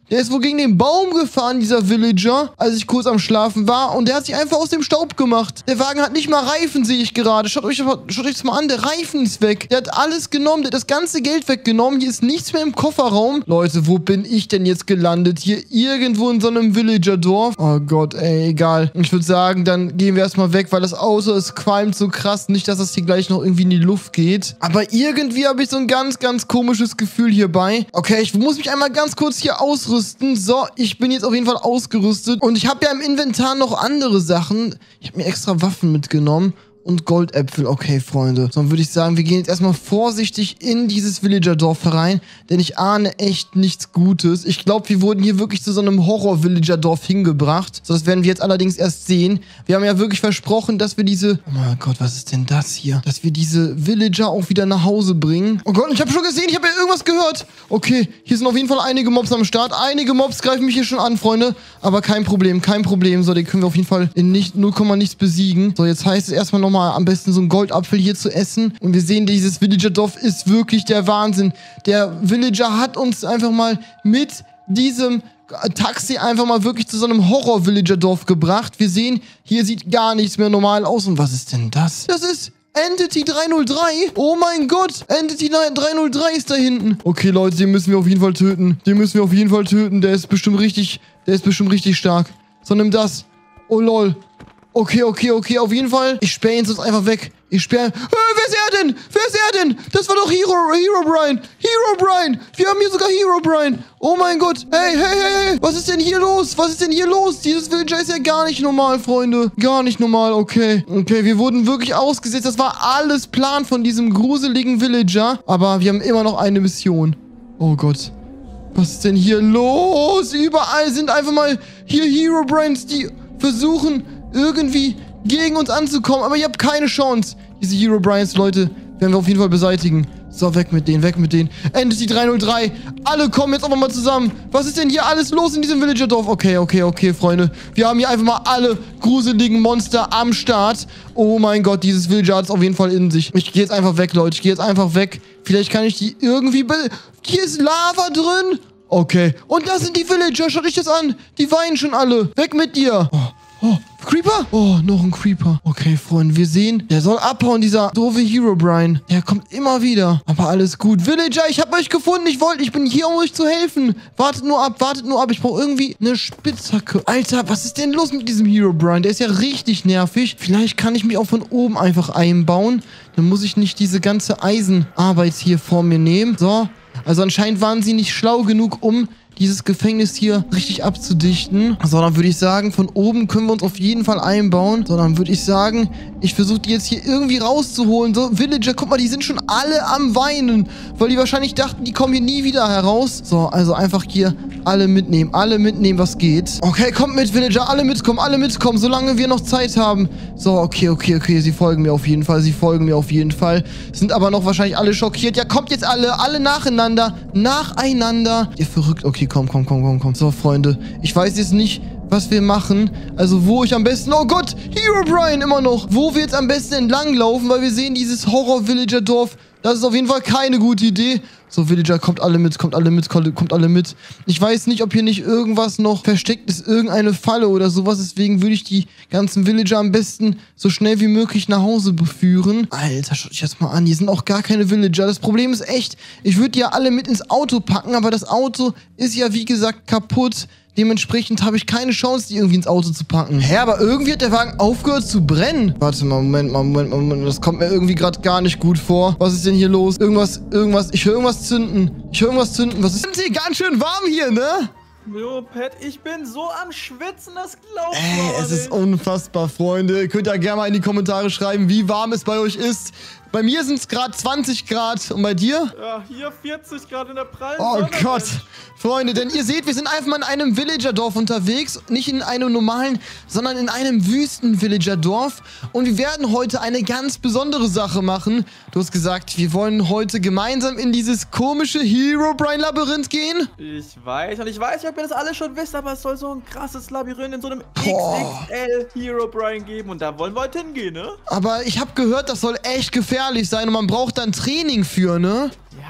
Der ist wohl gegen den Baum gefahren, dieser Villager, als ich kurz am Schlafen war. Und der hat sich einfach aus dem Staub gemacht. Der Wagen hat nicht mal Reifen, sehe ich gerade. Schaut euch, schaut euch das mal an, der Reifen ist weg. Der hat alles genommen, der hat das ganze Geld weggenommen. Hier ist nichts mehr im Kofferraum. Leute, wo bin ich denn jetzt gelandet? Hier irgendwo in so einem Villager-Dorf. Oh Gott, ey, egal. Ich würde sagen, dann gehen wir erstmal weg, weil das Auto, es qualmt so krass. Nicht, dass das hier gleich noch irgendwie in die Luft geht. Aber irgendwie habe ich so ein ganz, ganz komisches Gefühl hierbei. Okay, ich muss mich einmal ganz kurz hier ausrüsten. So, ich bin jetzt auf jeden Fall ausgerüstet. Und ich habe ja im Inventar noch andere Sachen. Ich habe mir extra Waffen mitgenommen. Und Goldäpfel. Okay, Freunde. So, dann würde ich sagen, wir gehen jetzt erstmal vorsichtig in dieses Villager-Dorf herein, denn ich ahne echt nichts Gutes. Ich glaube, wir wurden hier wirklich zu so einem Horror-Villager-Dorf hingebracht. So, das werden wir jetzt allerdings erst sehen. Wir haben ja wirklich versprochen, dass wir diese... Oh mein Gott, was ist denn das hier? Dass wir diese Villager auch wieder nach Hause bringen. Oh Gott, ich habe schon gesehen, ich habe ja irgendwas gehört. Okay, hier sind auf jeden Fall einige Mobs am Start. Einige Mobs greifen mich hier schon an, Freunde. Aber kein Problem, kein Problem. So, den können wir auf jeden Fall in nicht null Komma nichts besiegen. So, jetzt heißt es erstmal noch mal am besten so einen Goldapfel hier zu essen. Und wir sehen, dieses Villager-Dorf ist wirklich der Wahnsinn. Der Villager hat uns einfach mal mit diesem Taxi einfach mal wirklich zu so einem Horror-Villager-Dorf gebracht. Wir sehen, hier sieht gar nichts mehr normal aus. Und was ist denn das? Das ist Entity drei null drei. Oh mein Gott. Entity drei null drei ist da hinten. Okay, Leute, den müssen wir auf jeden Fall töten. Den müssen wir auf jeden Fall töten. Der ist bestimmt richtig, der ist bestimmt richtig stark. So, nimm das. Oh, lol. Okay, okay, okay, auf jeden Fall. Ich sperre ihn sonst einfach weg. Ich sperre... Äh, wer ist er denn? Wer ist er denn? Das war doch Hero, Hero Brian. Hero Brian. Wir haben hier sogar Hero Brian. Oh mein Gott. Hey, hey, hey, hey. Was ist denn hier los? Was ist denn hier los? Dieses Villager ist ja gar nicht normal, Freunde. Gar nicht normal, okay. Okay, wir wurden wirklich ausgesetzt. Das war alles Plan von diesem gruseligen Villager. Aber wir haben immer noch eine Mission. Oh Gott. Was ist denn hier los? Überall sind einfach mal hier Hero Brians, die versuchen... irgendwie gegen uns anzukommen. Aber ihr habt keine Chance. Diese Hero Brians, Leute, werden wir auf jeden Fall beseitigen. So, weg mit denen, weg mit denen. Entity drei null drei. Alle kommen jetzt einfach mal zusammen. Was ist denn hier alles los in diesem Villager-Dorf? Okay, okay, okay, Freunde. Wir haben hier einfach mal alle gruseligen Monster am Start. Oh mein Gott, dieses Villager hat es auf jeden Fall in sich. Ich gehe jetzt einfach weg, Leute. Ich gehe jetzt einfach weg. Vielleicht kann ich die irgendwie... Be hier ist Lava drin. Okay. Und da sind die Villager. Schaut euch das an. Die weinen schon alle. Weg mit dir. Oh. Oh, Creeper? Oh, noch ein Creeper. Okay, Freunde, wir sehen, der soll abhauen, dieser doofe Hero Brian. Der kommt immer wieder. Aber alles gut. Villager, ich habe euch gefunden. Ich wollte, ich bin hier, um euch zu helfen. Wartet nur ab, wartet nur ab. Ich brauche irgendwie eine Spitzhacke. Alter, was ist denn los mit diesem Hero Brian? Der ist ja richtig nervig. Vielleicht kann ich mich auch von oben einfach einbauen. Dann muss ich nicht diese ganze Eisenarbeit hier vor mir nehmen. So. Also anscheinend waren sie nicht schlau genug, um... dieses Gefängnis hier richtig abzudichten. So, dann würde ich sagen, von oben können wir uns auf jeden Fall einbauen. So, dann würde ich sagen, ich versuche die jetzt hier irgendwie rauszuholen. So, Villager, guck mal, die sind schon alle am Weinen, weil die wahrscheinlich dachten, die kommen hier nie wieder heraus. So, also einfach hier alle mitnehmen. Alle mitnehmen, was geht. Okay, kommt mit, Villager, alle mitkommen, alle mitkommen, solange wir noch Zeit haben. So, okay, okay, okay, sie folgen mir auf jeden Fall, sie folgen mir auf jeden Fall. Sind aber noch wahrscheinlich alle schockiert. Ja, kommt jetzt alle, alle nacheinander, nacheinander. Ihr verrückt, okay. Komm, komm, komm, komm, komm. So, Freunde. Ich weiß jetzt nicht, was wir machen. Also, wo ich am besten... Oh Gott, Hero Brian immer noch. Wo wir jetzt am besten entlang laufen, weil wir sehen, dieses Horror-Villager-Dorf, das ist auf jeden Fall keine gute Idee. So, Villager, kommt alle mit, kommt alle mit, kommt alle mit. Ich weiß nicht, ob hier nicht irgendwas noch versteckt ist, irgendeine Falle oder sowas. Deswegen würde ich die ganzen Villager am besten so schnell wie möglich nach Hause beführen. Alter, schaut euch das mal an. Hier sind auch gar keine Villager. Das Problem ist echt, ich würde die ja alle mit ins Auto packen, aber das Auto ist ja, wie gesagt, kaputt. Dementsprechend habe ich keine Chance, die irgendwie ins Auto zu packen. Hä, aber irgendwie hat der Wagen aufgehört zu brennen. Warte mal, Moment mal, Moment mal, Moment. Das kommt mir irgendwie gerade gar nicht gut vor. Was ist denn hier los? Irgendwas, irgendwas. Ich höre irgendwas zünden. Ich höre irgendwas zünden. Was ist denn hier? Ganz schön warm hier, ne? Jo, Pat, ich bin so am Schwitzen, das glaubt Ey, man es ist nicht. unfassbar, Freunde. Ihr könnt ja gerne mal in die Kommentare schreiben, wie warm es bei euch ist. Bei mir sind es gerade zwanzig Grad. Und bei dir? Ja, hier vierzig Grad in der prallen Oh Sonne, Gott. Mensch. Freunde, denn ihr seht, wir sind einfach mal in einem Villager-Dorf unterwegs. Nicht in einem normalen, sondern in einem Wüsten-Villager-Dorf. Und wir werden heute eine ganz besondere Sache machen. Du hast gesagt, wir wollen heute gemeinsam in dieses komische Hero-Brian-Labyrinth gehen. Ich weiß, und ich weiß nicht, ob ihr das alle schon wisst, aber es soll so ein krasses Labyrinth in so einem Boah. X X L Hero Brian geben. Und da wollen wir heute hingehen, ne? Aber ich habe gehört, das soll echt gefährlich sein und man braucht dann Training für, ne?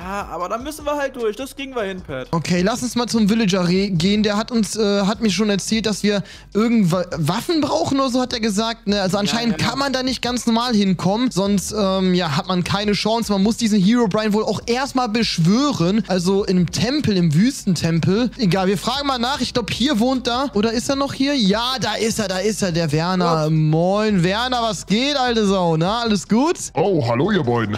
Ja, aber da müssen wir halt durch. Das kriegen wir hin, Pat. Okay, lass uns mal zum Villager gehen. Der hat uns, äh, hat mir schon erzählt, dass wir irgendwas Waffen brauchen oder so, hat er gesagt. Ne? Also anscheinend ja, ja. kann man da nicht ganz normal hinkommen. Sonst, ähm, ja, hat man keine Chance. Man muss diesen Herobrine wohl auch erstmal beschwören. Also im Tempel, im Wüstentempel. Egal, wir fragen mal nach. Ich glaube, hier wohnt er. Oder ist er noch hier? Ja, da ist er, da ist er, der Werner. Gott. Moin, Werner, was geht, alte Sau? Na, alles gut? Oh, hallo ihr beiden.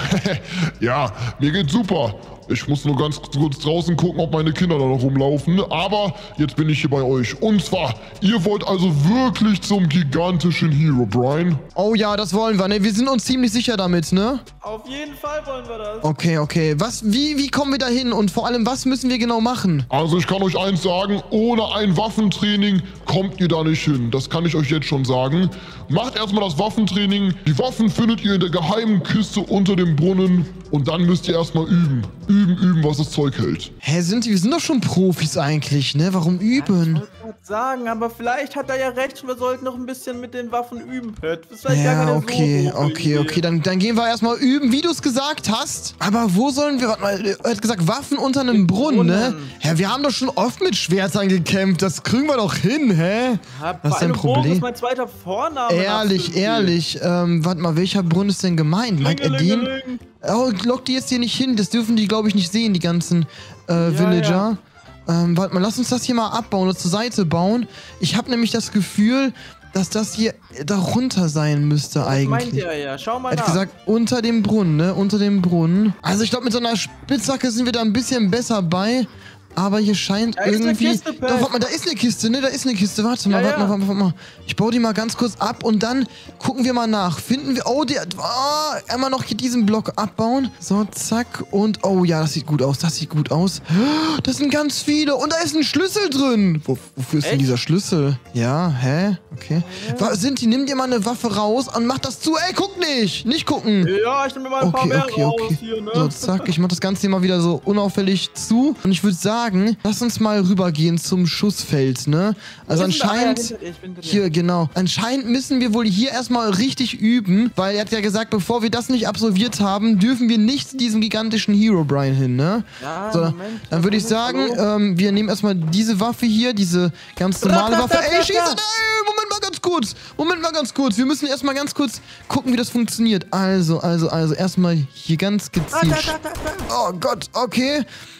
Ja, mir geht's super. Ich muss nur ganz kurz draußen gucken, ob meine Kinder da noch rumlaufen. Aber jetzt bin ich hier bei euch. Und zwar, ihr wollt also wirklich zum gigantischen Herobrine? Oh ja, das wollen wir, ne? Wir sind uns ziemlich sicher damit, ne? Auf jeden Fall wollen wir das. Okay, okay. Was, wie, wie kommen wir da hin? Und vor allem, was müssen wir genau machen? Also ich kann euch eins sagen, ohne ein Waffentraining kommt ihr da nicht hin. Das kann ich euch jetzt schon sagen. Macht erstmal das Waffentraining. Die Waffen findet ihr in der geheimen Kiste unter dem Brunnen. Und dann müsst ihr erstmal üben. Üben, üben, was das Zeug hält. Hä, sind die, wir sind doch schon Profis eigentlich, ne? Warum üben? Ich wollte gerade sagen, aber vielleicht hat er ja recht. Wir sollten noch ein bisschen mit den Waffen üben, Pat. Das ist vielleicht gar Ja, keine okay, so gute okay, Idee. okay. Dann, dann gehen wir erstmal üben, wie du es gesagt hast. Aber wo sollen wir, warte mal, er hat gesagt, Waffen unter einem Im Brunnen, ne? Brunnen. Hä, wir haben doch schon oft mit Schwertern gekämpft. Das kriegen wir doch hin, hä? Ja, Was ist dein Pfeil und Bogen Problem? ist mein zweiter Vorname. Ehrlich, Nazi. ehrlich. Ähm, warte mal, welcher Brunnen ist denn gemeint? Meint er den? Klingelingeling. Oh, lock die jetzt hier nicht hin. Das dürfen die, glaube ich, nicht sehen, die ganzen äh, Villager. Ähm, warte mal, lass uns das hier mal abbauen oder zur Seite bauen. Ich habe nämlich das Gefühl, dass das hier darunter sein müsste Das eigentlich. meint er ja. Schau mal Er hat nach. gesagt, unter dem Brunnen, ne? Unter dem Brunnen. Also ich glaube, mit so einer Spitzhacke sind wir da ein bisschen besser bei. Aber hier scheint Da ist eine irgendwie... Kiste, Pat. Doch, warte mal, da ist eine Kiste, ne? Da ist eine Kiste. Warte mal, Ja, warte ja. mal, warte mal, warte mal. Ich baue die mal ganz kurz ab und dann gucken wir mal nach. Finden wir... Oh, der... Oh, einmal noch hier diesen Block abbauen. So, zack. Und... Oh ja, das sieht gut aus. Das sieht gut aus. Das sind ganz viele. Und da ist ein Schlüssel drin. Wo, wofür ist denn Echt? dieser Schlüssel? Ja, hä? Okay. Wa- Sinti, nimm dir mal eine Waffe raus und mach das zu. Ey, guck nicht! Nicht gucken! Ja, ich nehme mir mal ein paar Okay, mehr okay, raus okay. hier, ne? So, zack, ich mach das Ganze hier mal wieder so unauffällig zu. Und ich würde sagen, lass uns mal rübergehen zum Schussfeld, ne? Also Wo ist denn der? Ah, ja, anscheinend... hinter dir, ich bin hinter dir. Hier, genau. Anscheinend müssen wir wohl hier erstmal richtig üben, weil er hat ja gesagt, bevor wir das nicht absolviert haben, dürfen wir nicht zu diesem gigantischen Herobrine hin, ne? Ja, So, Moment. dann würde ich sagen, ähm, wir nehmen erstmal diese Waffe hier, diese ganz normale Waffe. Ey, schieß an! Ey, Moment mal ganz kurz! Moment mal ganz kurz. Wir müssen erstmal ganz kurz gucken, wie das funktioniert. Also, also, also, erstmal hier ganz Ah, da, gezielt. da, da, da. Oh Gott, okay.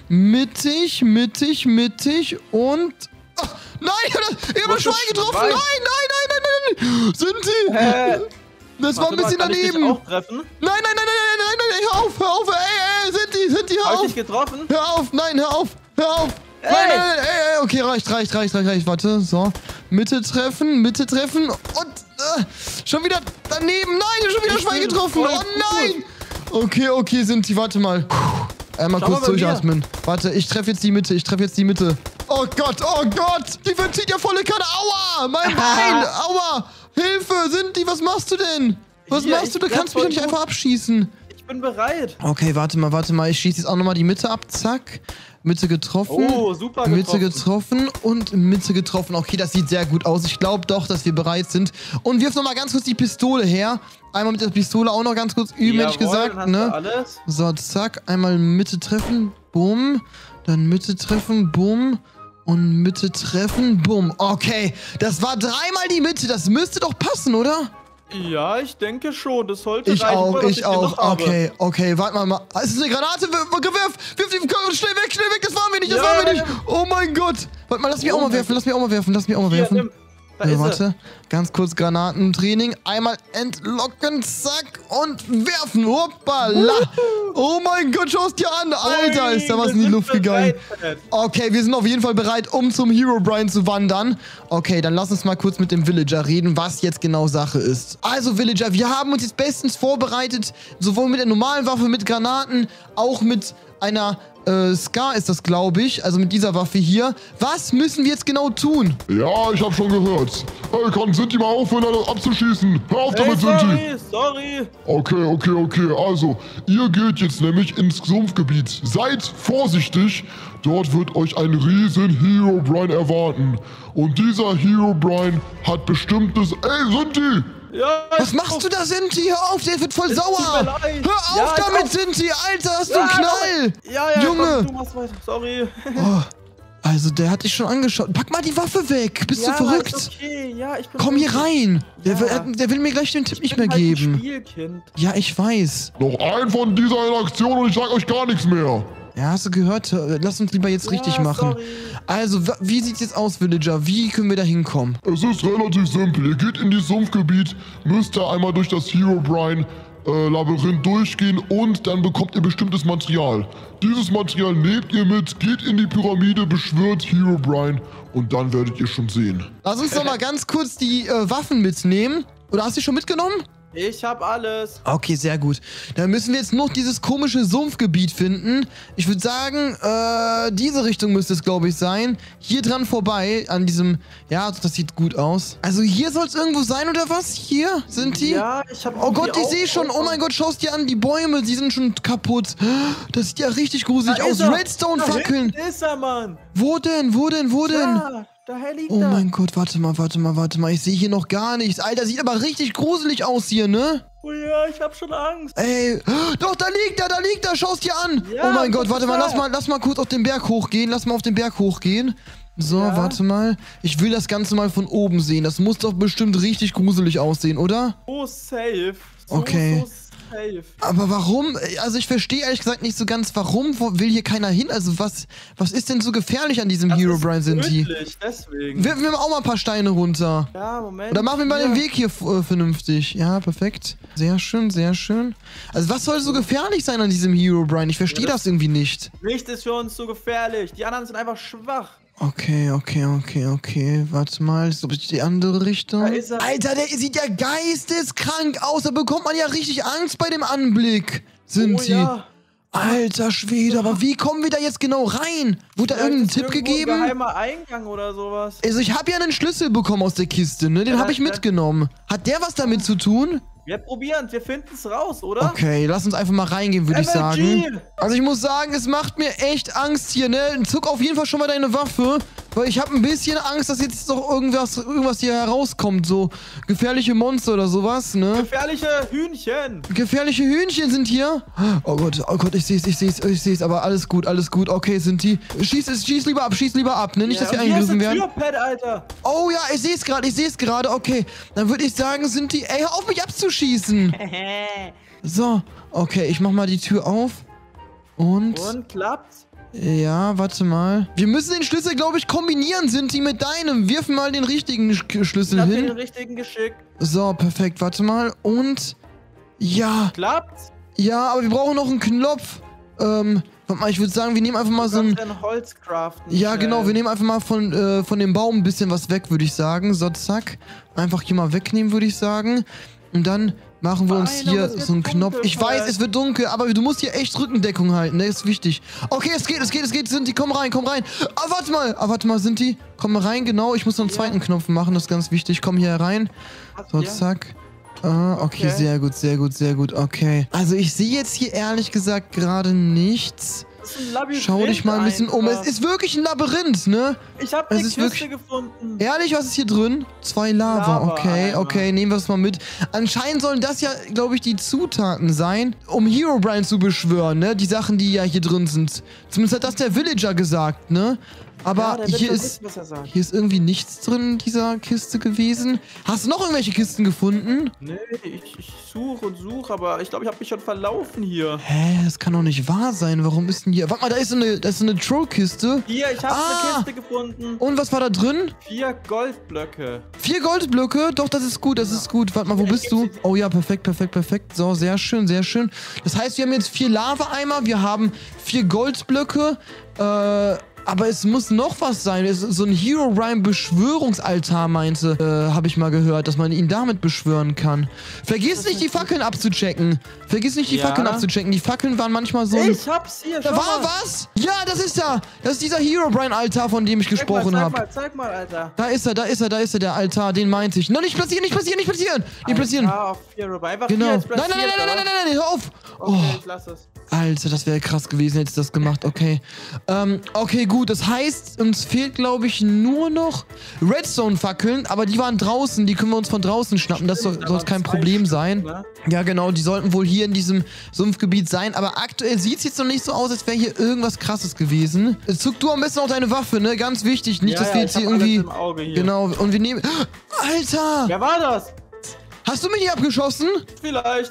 Mittig, mittig, mittig und... Oh, nein, ich hab das, ich hab das Du Schwein getroffen. Schwein. Nein, nein, nein, nein, nein. Sind die? Äh, Das war ein warte mal, bisschen kann ich dich daneben. auch treffen? Nein, nein, nein, nein, nein, nein, nein, hör auf, hör auf. Ey, ey, sind die, sind die, hör Hab ich auf. dich getroffen? Hör auf, nein, hör auf, hör auf. Nein, Ey. nein, nein, ey, ey, okay, reicht, reicht, reicht, reicht, reicht. Warte, so. Mitte treffen, Mitte treffen und äh, schon wieder daneben. Nein, ich hab schon wieder Ich Schwein bin getroffen. voll Oh gut. nein. Okay, okay, sind die, warte mal. Einmal Schau kurz mal bei mir. durchatmen. Warte, ich treffe jetzt die Mitte, ich treffe jetzt die Mitte. Oh Gott, oh Gott. Die verzieht ja volle Kanne. Aua, mein Bein. Aua. Hilfe, sind die, was machst du denn? Was Hier, machst du? ich Du bleib kannst mich voll doch nicht gut. einfach abschießen. Ich bin bereit. Okay, warte mal, warte mal. Ich schieße jetzt auch nochmal die Mitte ab. Zack. Mitte getroffen. Oh, super Mitte getroffen. getroffen und Mitte getroffen. Okay, das sieht sehr gut aus. Ich glaube doch, dass wir bereit sind. Und wirf nochmal ganz kurz die Pistole her. Einmal mit der Pistole auch noch ganz kurz üben, hätte ich Jawohl, gesagt. dann hast Ne? du alles. So, zack. Einmal Mitte treffen. Bumm. Dann Mitte treffen. Bumm. Und Mitte treffen. Bumm. Okay. Das war dreimal die Mitte. Das müsste doch passen, oder? Ja, ich denke schon. Das sollte Ich reichen, auch, was ich hier auch. noch habe. Okay, okay, warte mal. mal. Ah, es ist eine Granate. Wirf, wirf, wirf die schnell weg, schnell weg. Das waren wir nicht, das Ja, waren wir ja, nicht. ja. Oh mein Gott. Warte mal, lass mich Oh auch mal mein werfen, lass mich auch mal werfen, lass mich auch mal Hier, werfen. nimm. Da Ja, ist warte, ganz kurz Granatentraining. Einmal entlocken, zack, und werfen. Hoppala. Oh mein Gott, schau es dir an. Alter, ist da was wir in die sind Luft gegangen. bereit. Okay, wir sind auf jeden Fall bereit, um zum Herobrine zu wandern. Okay, dann lass uns mal kurz mit dem Villager reden, was jetzt genau Sache ist. Also, Villager, wir haben uns jetzt bestens vorbereitet, sowohl mit der normalen Waffe, mit Granaten, auch mit einer äh, Scar ist das, glaube ich, also mit dieser Waffe hier. Was müssen wir jetzt genau tun? Ja, ich hab schon gehört. Hey, kann Sinti mal aufhören, alle abzuschießen? Hör auf Hey, damit, Sinti. sorry, sorry. Okay, okay, okay. Also, ihr geht jetzt nämlich ins Sumpfgebiet. Seid vorsichtig. Dort wird euch ein riesen Herobrine erwarten. Und dieser Herobrine hat bestimmtes... Ey, Sinti! Ja, Was machst du da, Sinti? Hör auf, der wird voll Es tut sauer. mir leid. Hör auf Ja, ich damit, auch. Sinti. Alter, hast du Ja, einen Knall? Ja, ja, Junge. Komm, du machst weiter. Sorry. Oh, also, der hat dich schon angeschaut. Pack mal die Waffe weg. Bist ja, du verrückt? Ist okay. Ja, ich bin Komm hier wirklich- rein. Der, Ja. will, der will mir gleich den Tipp Ich nicht bin mehr halt geben. Ein Spielkind. Ja, ich weiß. Noch ein von dieser Aktion und ich sag euch gar nichts mehr. Ja, hast du gehört? Lass uns lieber jetzt richtig Ja, machen. sorry. Also, wa- wie sieht's jetzt aus, Villager? Wie können wir da hinkommen? Es ist relativ simpel. Ihr geht in dieses Sumpfgebiet, müsst ihr einmal durch das Herobrine äh, Labyrinth durchgehen und dann bekommt ihr bestimmtes Material. Dieses Material nehmt ihr mit, geht in die Pyramide, beschwört Herobrine und dann werdet ihr schon sehen. Lass uns doch mal ganz kurz die äh, Waffen mitnehmen. Oder hast du die schon mitgenommen? Ich hab alles. Okay, sehr gut. Dann müssen wir jetzt noch dieses komische Sumpfgebiet finden. Ich würde sagen, äh, diese Richtung müsste es, glaube ich, sein. Hier dran vorbei, an diesem... Ja, das sieht gut aus. Also hier soll es irgendwo sein, oder was? Hier sind die? Ja, ich hab Oh Gott, irgendwie ich sehe auch- schon. Oh mein Gott, schaust dir an, die Bäume, die sind schon kaputt. Das sieht ja richtig gruselig Da aus. ist er. Redstone-Fackeln. Da hinten ist er, Mann. Wo denn? Wo denn? Wo denn? Ja, daher liegt Oh er. mein Gott, warte mal, warte mal, warte mal. Ich sehe hier noch gar nichts. Alter, sieht aber richtig gruselig aus hier, ne? Oh ja, ich hab schon Angst. Ey, doch, da liegt er, da liegt er, schau's dir an. Ja, Oh mein guck Gott, warte mal. mal, lass mal, lass mal kurz auf den Berg hochgehen. Lass mal auf den Berg hochgehen. So, Ja. warte mal. Ich will das Ganze mal von oben sehen. Das muss doch bestimmt richtig gruselig aussehen, oder? So safe. So, Okay. so safe. Aber warum? Also ich verstehe ehrlich gesagt nicht so ganz, warum wo- will hier keiner hin? Also was, was ist denn so gefährlich an diesem Das Herobrine, ist Sinti? tödlich, deswegen. Werfen wir mal auch mal ein paar Steine runter. Ja, Moment. Oder machen wir mal Hier. den Weg hier äh, vernünftig. Ja, perfekt. Sehr schön, sehr schön. Also was soll so gefährlich sein an diesem Herobrine? Ich verstehe Ja, das, das- irgendwie nicht. Nichts ist für uns so gefährlich. Die anderen sind einfach schwach. Okay, okay, okay, okay. Warte mal, ist das die andere Richtung? Da ist er. Alter, der sieht ja geisteskrank aus. Da bekommt man ja richtig Angst bei dem Anblick. Sind oh, sie? ja. Alter Schwede, aber wie kommen wir da jetzt genau rein? Wurde da Vielleicht irgendein ist Tipp irgendwo gegeben? Ein geheimer Eingang oder sowas. Also ich habe ja einen Schlüssel bekommen aus der Kiste, ne? Den Ja, habe ich ja. mitgenommen. Hat der was damit zu tun? Wir probieren, wir finden es raus, oder? Okay, lass uns einfach mal reingehen, würde ich M L G. sagen. Also ich muss sagen, es macht mir echt Angst hier, ne? Zuck auf jeden Fall schon mal deine Waffe, weil ich habe ein bisschen Angst, dass jetzt doch irgendwas, irgendwas hier herauskommt, so gefährliche Monster oder sowas, ne? Gefährliche Hühnchen. Gefährliche Hühnchen sind hier. Oh Gott, oh Gott, ich seh's, ich seh's, ich seh's, aber alles gut, alles gut. Okay, sind die. Schieß, es- schieß lieber ab, schieß lieber ab, ne? Nicht, dass wir und hier ist eingegriffen ein werden. Türpad, Alter. Oh ja, ich seh's gerade, ich seh's gerade. Okay, dann würde ich sagen, sind die. Ey, hör auf mich abzuschießen. So, okay, ich mach mal die Tür auf. Und. Und klappt's? Ja, warte mal. Wir müssen den Schlüssel, glaube ich, kombinieren, sind die mit deinem. Wirf mal den richtigen Sch Schlüssel Ich hab den hin. richtigen geschickt. So, perfekt, warte mal. Und. Ja, Klappt's? ja, aber wir brauchen noch einen Knopf. Ähm, warte mal, ich würde sagen, wir nehmen einfach mal so Du ein. kannst ein Holz craften. Ja, schnell. genau, wir nehmen einfach mal von, äh, von dem Baum ein bisschen was weg, würde ich sagen. So, zack. Einfach hier mal wegnehmen, würde ich sagen. Und dann machen wir uns Nein, hier aber es wird so einen Knopf. dunkel, Ich weiß, Paul. es wird dunkel, aber du musst hier echt Rückendeckung halten, ne? Ist wichtig. Okay, es geht, es geht, es geht. Sinti, komm rein, komm rein. Ah, warte mal. Ah, warte mal, Sinti. Komm mal rein, genau. Ich muss noch einen Ja. zweiten Knopf machen, das ist ganz wichtig. Komm hier rein. So, Ja. zack. Ah, okay, Okay. sehr gut, sehr gut, sehr gut. Okay. Also ich sehe jetzt hier ehrlich gesagt gerade nichts. Das ist ein Labyrinth Schau dich mal ein bisschen um. Es einfach. ist wirklich ein Labyrinth, ne? Ich hab es eine ist Kiste wirklich- gefunden. Ehrlich, was ist hier drin? Zwei Lava. Lava Okay, einmal. okay, nehmen wir es mal mit. Anscheinend sollen das ja, glaube ich, die Zutaten sein, um Herobrine zu beschwören, ne? Die Sachen, die ja hier drin sind. Zumindest hat das der Villager gesagt, ne? Aber Ja, der wird hier schon ist... wissen, was er sagt. Hier ist irgendwie nichts drin in dieser Kiste gewesen. Hast du noch irgendwelche Kisten gefunden? Nee, ich, ich suche und suche, aber ich glaube, ich habe mich schon verlaufen hier. Hä, das kann doch nicht wahr sein. Warum ist denn hier... Warte mal, da ist so eine, da ist so eine Trollkiste. Hier, ich habe Ah. eine Kiste gefunden. Und was war da drin? Vier Goldblöcke. Vier Goldblöcke? Doch, das ist gut, das ist gut. Warte mal, wo Ja, bist du? gibt's- Oh ja, perfekt, perfekt, perfekt. So, sehr schön, sehr schön. Das heißt, wir haben jetzt vier Lava-Eimer, wir haben vier Goldblöcke, äh... Aber es muss noch was sein. Es ist so ein Herobrine-Beschwörungsaltar, meinte, äh, habe ich mal gehört, dass man ihn damit beschwören kann. Vergiss nicht, die Fackeln abzuchecken. Vergiss nicht, die Ja. Fackeln abzuchecken. Die Fackeln waren manchmal so ein... Ich hab's hier, schau Da war mal. was? Ja, das ist er. Das ist dieser Herobrine-Altar, von dem ich Zeig gesprochen mal, zeig habe. mal, zeig mal, Alter. Da ist er, da ist er, da ist er, der Altar, den meinte ich. No, nicht platzieren, nicht platzieren, nicht platzieren! Nicht platzieren! Ja, auf vier Rubber. Einfach Genau. vier Nein, jetzt nein, nein, nein, platziert, nein, nein, oder? nein, nein, hör auf! Okay, Oh, ich lass es. Alter, das wäre krass gewesen, hätte das gemacht. Okay. Ähm, okay, gut. Das heißt, uns fehlt, glaube ich, nur noch Redstone-Fackeln. Aber die waren draußen. Die können wir uns von draußen schnappen. Das soll, Stimmt, soll aber kein zwei Problem Stück, sein. ne? Ja, genau. Die sollten wohl hier in diesem Sumpfgebiet sein. Aber aktuell sieht es jetzt noch nicht so aus, als wäre hier irgendwas Krasses gewesen. Zuck du am besten auch deine Waffe, ne? Ganz wichtig. Nicht, Ja, dass ja, wir ich jetzt hier hab alles irgendwie... im Auge hier. Genau. Und wir nehmen... Alter! Wer war das? Hast du mich nicht abgeschossen? Vielleicht.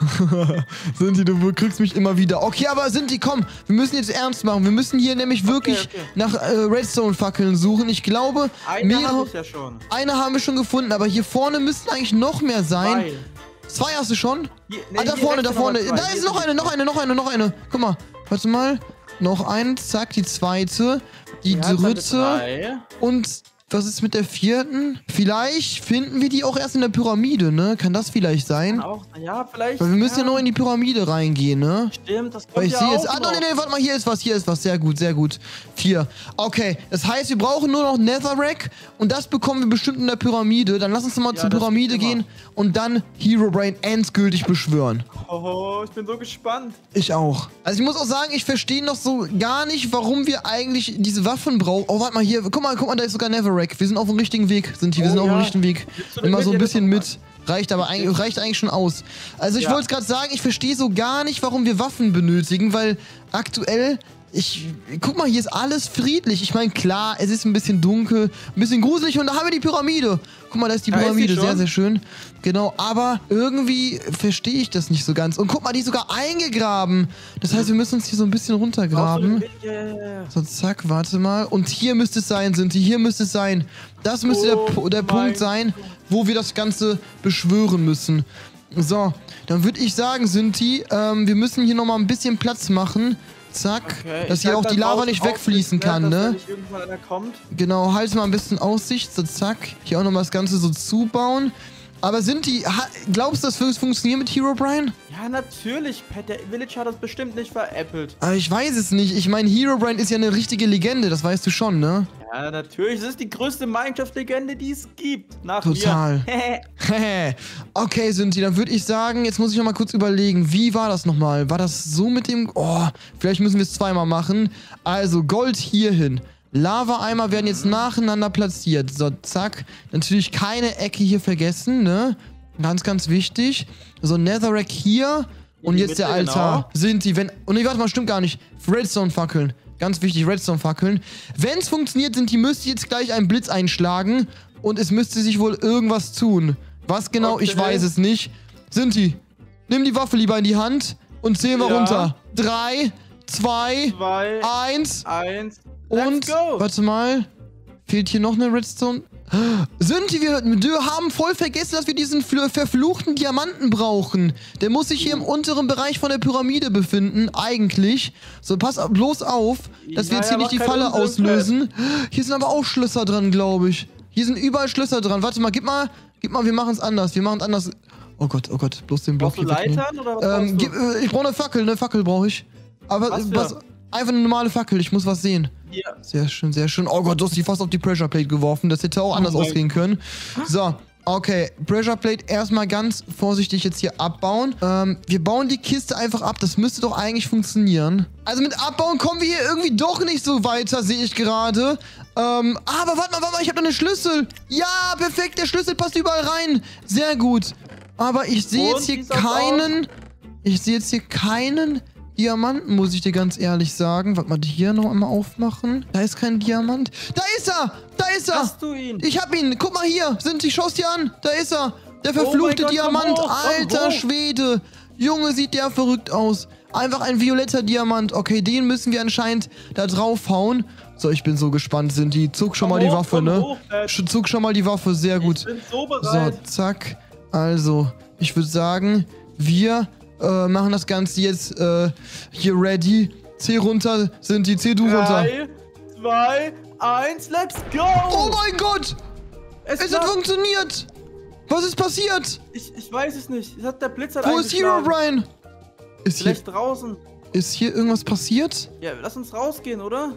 Sinti, du kriegst mich immer wieder. Okay, aber Sinti, komm, wir müssen jetzt ernst machen. Wir müssen hier nämlich wirklich okay. nach äh, Redstone-Fackeln suchen. Ich glaube, Eine mehrere... habe ich ja schon. Eine haben wir schon gefunden, aber hier vorne müssten eigentlich noch mehr sein. Zwei. Zwei hast du schon? Hier, nee, ah, da hier vorne, da rechts noch vorne. mal zwei. Da Hier ist sind noch die eine, noch zwei. eine, noch eine, noch eine. Guck mal, warte mal. Noch eine, zack, die zweite. Die Hier hat's eine dritte. drei. Und was ist mit der vierten? Vielleicht finden wir die auch erst in der Pyramide, ne? Kann das vielleicht sein? Auch, ja, vielleicht. Weil wir müssen ja noch in die Pyramide reingehen, ne? Stimmt, das kommt Weil ich ja sehe auch jetzt... Ah, noch. nee, nee, warte mal, hier ist was, hier ist was. Sehr gut, sehr gut. Vier. Okay, das heißt, wir brauchen nur noch Netherrack und das bekommen wir bestimmt in der Pyramide. Dann lass uns nochmal Ja, zur das Pyramide geht immer. gehen und dann Herobrine endgültig beschwören. Oh, ich bin so gespannt. Ich auch. Also ich muss auch sagen, ich verstehe noch so gar nicht, warum wir eigentlich diese Waffen brauchen. Oh, warte mal hier. Guck mal, guck mal, da ist sogar Netherrack. Wir sind auf dem richtigen Weg. Sind hier, wir Oh, sind auf dem ja. richtigen Weg. Willst du denn Immer mit? so ein Ja, das bisschen mach mit. Reicht aber eigentlich, reicht eigentlich schon aus. Also ich Ja. wollte gerade sagen, ich verstehe so gar nicht, warum wir Waffen benötigen, weil aktuell... Ich, guck mal, hier ist alles friedlich. Ich meine, klar, es ist ein bisschen dunkel, ein bisschen gruselig und da haben wir die Pyramide. Guck mal, da ist die Da ist sie Pyramide, schon. sehr, sehr schön. Genau, aber irgendwie verstehe ich das nicht so ganz. Und guck mal, die ist sogar eingegraben. Das heißt, wir müssen uns hier so ein bisschen runtergraben. Ja, ja, ja. So, zack, warte mal. Und hier müsste es sein, Sinti, hier müsste es sein. Das müsste der, Oh Pu- der mein Punkt sein, wo wir das Ganze beschwören müssen. So, dann würde ich sagen, Sinti, ähm, wir müssen hier nochmal ein bisschen Platz machen. Zack, Okay, dass ich hier halt auch dann die Lava draußen nicht wegfließen aufsitzen, kann, dass ne? da nicht irgendwann einer kommt. Genau, halt mal ein bisschen Aussicht, so zack. Hier auch nochmal das Ganze so zubauen. Aber sind die, ha, glaubst du, das wird funktionieren mit Herobrine? Ja, natürlich, Pat. Der Villager hat das bestimmt nicht veräppelt. Aber ich weiß es nicht. Ich meine, Herobrine ist ja eine richtige Legende, das weißt du schon, ne? Ja, natürlich. Das ist die größte Minecraft-Legende, die es gibt. Nach Total. mir. Okay, Sinti, dann würde ich sagen, jetzt muss ich noch mal kurz überlegen, wie war das nochmal? War das so mit dem... Oh, vielleicht müssen wir es zweimal machen. Also, Gold hierhin. Lava-Eimer werden jetzt nacheinander platziert. So, zack. Natürlich keine Ecke hier vergessen, ne? Ganz, ganz wichtig. So, Netherrack hier. Und die jetzt der Mitte, Altar. Sinti, wenn... Oh ne, warte mal, stimmt gar nicht. Redstone-Fackeln. Ganz wichtig, Redstone-Fackeln. Wenn es funktioniert, Sinti, müsste jetzt gleich ein Blitz einschlagen. Und es müsste sich wohl irgendwas tun. Was genau, Okay. ich weiß es nicht. Sinti, nimm die Waffe lieber in die Hand und zähl mal Ja. runter. Drei, zwei, Zwei, eins eins. und... Let's go. Warte mal. Fehlt hier noch eine Redstone? Sinti, wir, wir haben voll vergessen, dass wir diesen fl- verfluchten Diamanten brauchen. Der muss sich hier im unteren Bereich von der Pyramide befinden, eigentlich. So, pass au- bloß auf, dass wir Ja, jetzt ja, hier nicht mach die keinen Falle Unsinn, auslösen. Hier sind aber auch Schlösser dran, glaube ich. Hier sind überall Schlösser dran. Warte mal, gib mal, gib mal, wir machen es anders. Wir machen es anders. Oh Gott, oh Gott, bloß den Block Brauchst du hier wegnehmen. Leitern oder was Ähm, brauchst gib, du? äh, ich brauche eine Fackel, eine Fackel brauche ich. Aber Was äh, für? was, einfach eine normale Fackel, ich muss was sehen. Hier. Sehr schön, sehr schön. Oh Gott, du hast die fast auf die Pressure Plate geworfen. Das hätte auch anders mein ausgehen können. So, okay. Pressure Plate erstmal ganz vorsichtig jetzt hier abbauen. Ähm, wir bauen die Kiste einfach ab. Das müsste doch eigentlich funktionieren. Also mit Abbauen kommen wir hier irgendwie doch nicht so weiter, sehe ich gerade. Ähm, aber warte mal, warte mal, ich habe da einen Schlüssel. Ja, perfekt, der Schlüssel passt überall rein. Sehr gut. Aber ich sehe Und, jetzt hier wie sieht's keinen... Ich sehe jetzt hier keinen... Diamanten, muss ich dir ganz ehrlich sagen. Warte mal, hier noch einmal aufmachen. Da ist kein Diamant. Da ist er! Da ist er! Hast du ihn? Ich hab ihn! Guck mal hier! Sinti, schau's dir an! Da ist er! Der Oh mein verfluchte Gott, komm Diamant! hoch, komm Alter hoch. Schwede! Junge, sieht der verrückt aus. Einfach ein violetter Diamant. Okay, den müssen wir anscheinend da draufhauen. So, ich bin so gespannt, Sinti. Zuck schon Komm mal die hoch, Waffe, komm ne? hoch, Dad. Sch- Zuck schon mal die Waffe, sehr gut. Ich bin so So, bereit. zack. Also, ich würde sagen, wir äh, machen das Ganze jetzt äh, hier ready. C runter, sind die C du runter. Drei, zwei, eins, let's go! Oh mein Gott! es Es hat klappt. funktioniert! Was ist passiert? ich, ich weiß es nicht. Es hat der Blitz hat Wo ist eingeschlagen. Herobrine? Ist hier, Vielleicht draußen. ist hier irgendwas passiert? Ja, lass uns rausgehen, oder? Aber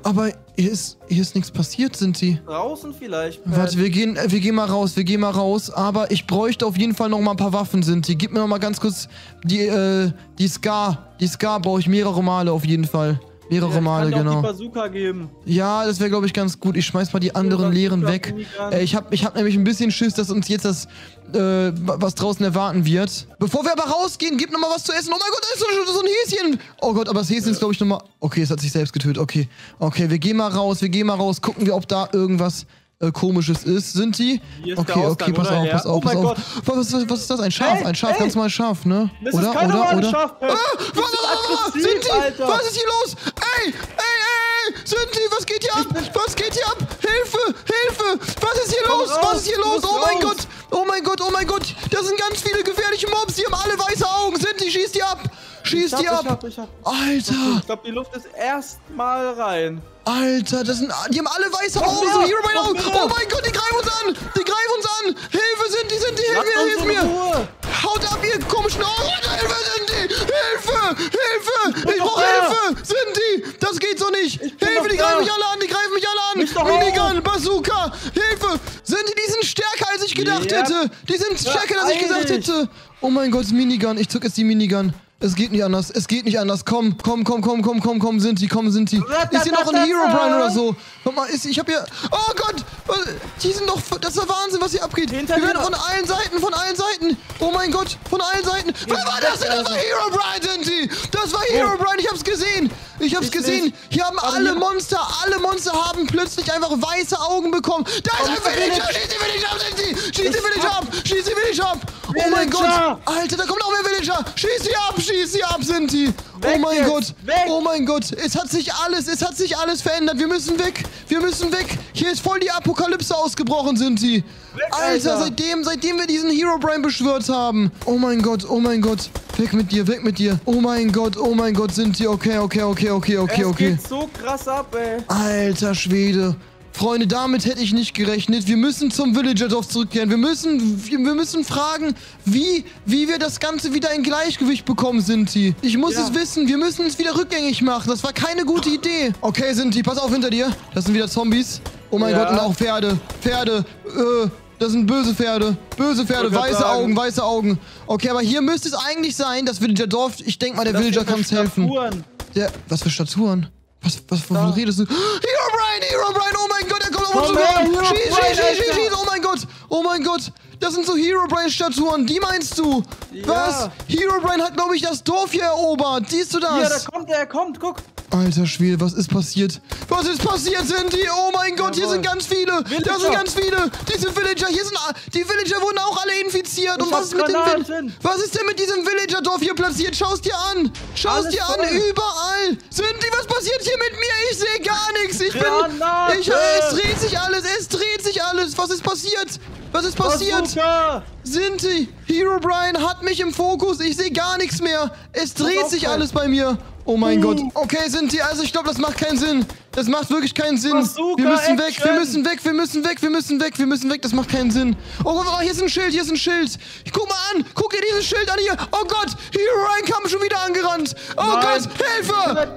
Hier ist, hier ist nichts passiert, Sinti. Draußen vielleicht. Pat. Warte, wir gehen, äh, wir gehen mal raus, wir gehen mal raus. Aber ich bräuchte auf jeden Fall noch mal ein paar Waffen, Sinti. Gib mir noch mal ganz kurz die, äh, die Scar. Die Scar brauche ich mehrere Male auf jeden Fall. Mehrere Ja, Male, ich kann dir auch genau. die Bazooka geben. Ja, das wäre, glaube ich, ganz gut. Ich schmeiß mal die anderen das leeren tut weg. auch nie an. Äh, ich habe ich hab nämlich ein bisschen Schiss, dass uns jetzt das, äh, was draußen erwarten wird. Bevor wir aber rausgehen, gib noch mal was zu essen. Oh mein Gott, da ist so, so ein Häschen. Oh Gott, aber das Häschen ist, glaube ich, noch mal... Okay, es hat sich selbst getötet. Okay, okay, wir gehen mal raus, wir gehen mal raus. Gucken wir, ob da irgendwas... Äh, komisches ist. Sind die? Hier ist Okay, der okay, Ausgang, pass oder? auf, Ja. pass auf, Oh pass mein auf. Gott. Was, was, was ist das? Ein Schaf, Hey, ein Schaf, hey. ganz normal Schaf, ne? Das oder, ist kein oder, normales oder? Schaf, Pat. Ah, Das was, ist was, was, aggressiv, sind die? Alter. Was ist hier los? Ey, ey, ey, sind die? Was geht hier ab? Was geht hier ab? Hilfe, Hilfe! Was ist hier Komm los? raus, Was ist hier du los? musst Oh mein raus. Gott! Oh mein Gott, oh mein Gott! Das sind ganz viele gefährliche Mobs, die haben alle weiße Augen. Sind die? Schieß die ab! Schieß Ich die hab, ab! ich hab, ich hab. Alter! Ich glaube, die Luft ist erstmal rein. Alter, das sind, die haben alle weiße Noch Augen, mehr, so Herobrine noch Augen. mehr. Oh mein Gott, die greifen uns an. Die greifen uns an. Hilfe, sind die, sind die, hilf Lasst mir, uns hilf in mir. Ruhe. Haut ab, ihr komischen Augen. Hilfe, sind die. Hilfe, Hilfe. Ich doch brauche da. Hilfe. Sind die. Das geht so nicht. Ich bin Hilfe, doch die da. greifen mich alle an, die greifen mich alle Mich doch an. Minigun, Bazooka. Hilfe. Sind die, die sind stärker, als ich gedacht Ja. hätte. Die sind stärker, als ich Beeil gedacht dich. hätte. Oh mein Gott, Minigun. Ich zück jetzt die Minigun. Es geht nicht anders. Es geht nicht anders. Komm, komm, komm, komm, komm, komm, komm, sind die, komm, sind die. Ist hier noch ein Herobrine oder so? Guck mal, ist, ich hab hier... Oh Gott! was- Die sind doch... Das ist der Wahnsinn, was hier abgeht. Hinter Wir dir werden noch- von allen Seiten, von allen Seiten. Oh mein Gott, von allen Seiten. Was war das denn? Das war Herobrine, sind die. Das war Herobrine, ich hab's gesehen. Ich hab's Ich gesehen. nicht. Hier haben Aber alle hier- Monster, alle Monster haben plötzlich einfach weiße Augen bekommen. Da ist ein Komm, Villager. Village. Schieß die Villager ab, sind die. Schieß die Ich Villager hab- ab. Schieß die Villager ab. Oh mein Gott. Villager. Alter, da kommt noch mehr Villager. Schieß sie ab, schieß sie ab, sind die. Oh Weg mein jetzt, Gott. weg. Oh mein Gott. Es hat sich alles, es hat sich alles verändert. Wir müssen weg. Wir müssen weg. Hier ist voll die Apokalypse ausgebrochen, sind die. Weg, Alter, Alter. seitdem, seitdem wir diesen Herobrine beschwört haben. Oh mein Gott, oh mein Gott. Weg mit dir, weg mit dir. Oh mein Gott, oh mein Gott, sind die. Okay, okay, okay, okay, okay, es okay. geht so krass ab, ey. Alter Schwede. Freunde, damit hätte ich nicht gerechnet. Wir müssen zum Villagerdorf zurückkehren. Wir müssen, wir, wir müssen fragen, wie, wie wir das Ganze wieder in Gleichgewicht bekommen, Sinti. Ich muss Ja. es wissen. Wir müssen es wieder rückgängig machen. Das war keine gute Idee. Okay, Sinti, pass auf hinter dir. Das sind wieder Zombies. Oh mein Ja. Gott, und auch Pferde. Pferde. Äh, das sind böse Pferde. Böse Pferde. Wollte grad Weiße sagen. Augen, weiße Augen. Okay, aber hier müsste es eigentlich sein, das Villagerdorf. Ich denke mal, der Das Villager sind kann uns helfen. Staturen. Der, was für Staturen? Was, was, wovon Da. redest du? Herobrine, Herobrine, oh mein Gott, er kommt auf uns Komm zu. her, Schieß, Herobrine, schieß, schieß, schieß, Alter. schieß, oh mein Gott, oh mein Gott. Das sind so Herobrine-Statuen, die meinst du? Ja. Was? Herobrine hat, glaube ich, das Dorf hier erobert. Siehst du Hier, da das? kommt er, er kommt, guck. Alter Schwede, was ist passiert? Was ist passiert, Sinti? Oh mein Gott, hier Jawohl. sind ganz viele. Villager. Da sind ganz viele. Diese Villager, hier sind, a- die Villager wurden auch alle infiziert. Ich Und was hab ist mit dem Granaten. Vill- Was ist denn mit diesem Villager-Dorf hier platziert? Schau's dir an. Schau's Alles dir an, voll. überall. Sinti, was passiert hier mit mir? Ich sehe gar nichts. Ich bin... Granate. Ich, es dreht sich alles, es dreht sich alles. Was ist passiert? Was ist passiert? Bazooka. Sinti, Herobrine hat mich im Fokus. Ich sehe gar nichts mehr. Es dreht auf, sich Kai. alles bei mir. Oh mein Uh. Gott. Okay, Sinti, also ich glaube, das macht keinen Sinn. Das macht wirklich keinen Sinn. Bazooka Wir müssen weg, Action. wir müssen weg, wir müssen weg, wir müssen weg, wir müssen weg. Das macht keinen Sinn. Oh, oh, oh, hier ist ein Schild, hier ist ein Schild. Guck mal an, guck dir dieses Schild an hier. Oh Gott, Herobrine kam schon wieder angerannt. Oh Nein. Gott, Hilfe!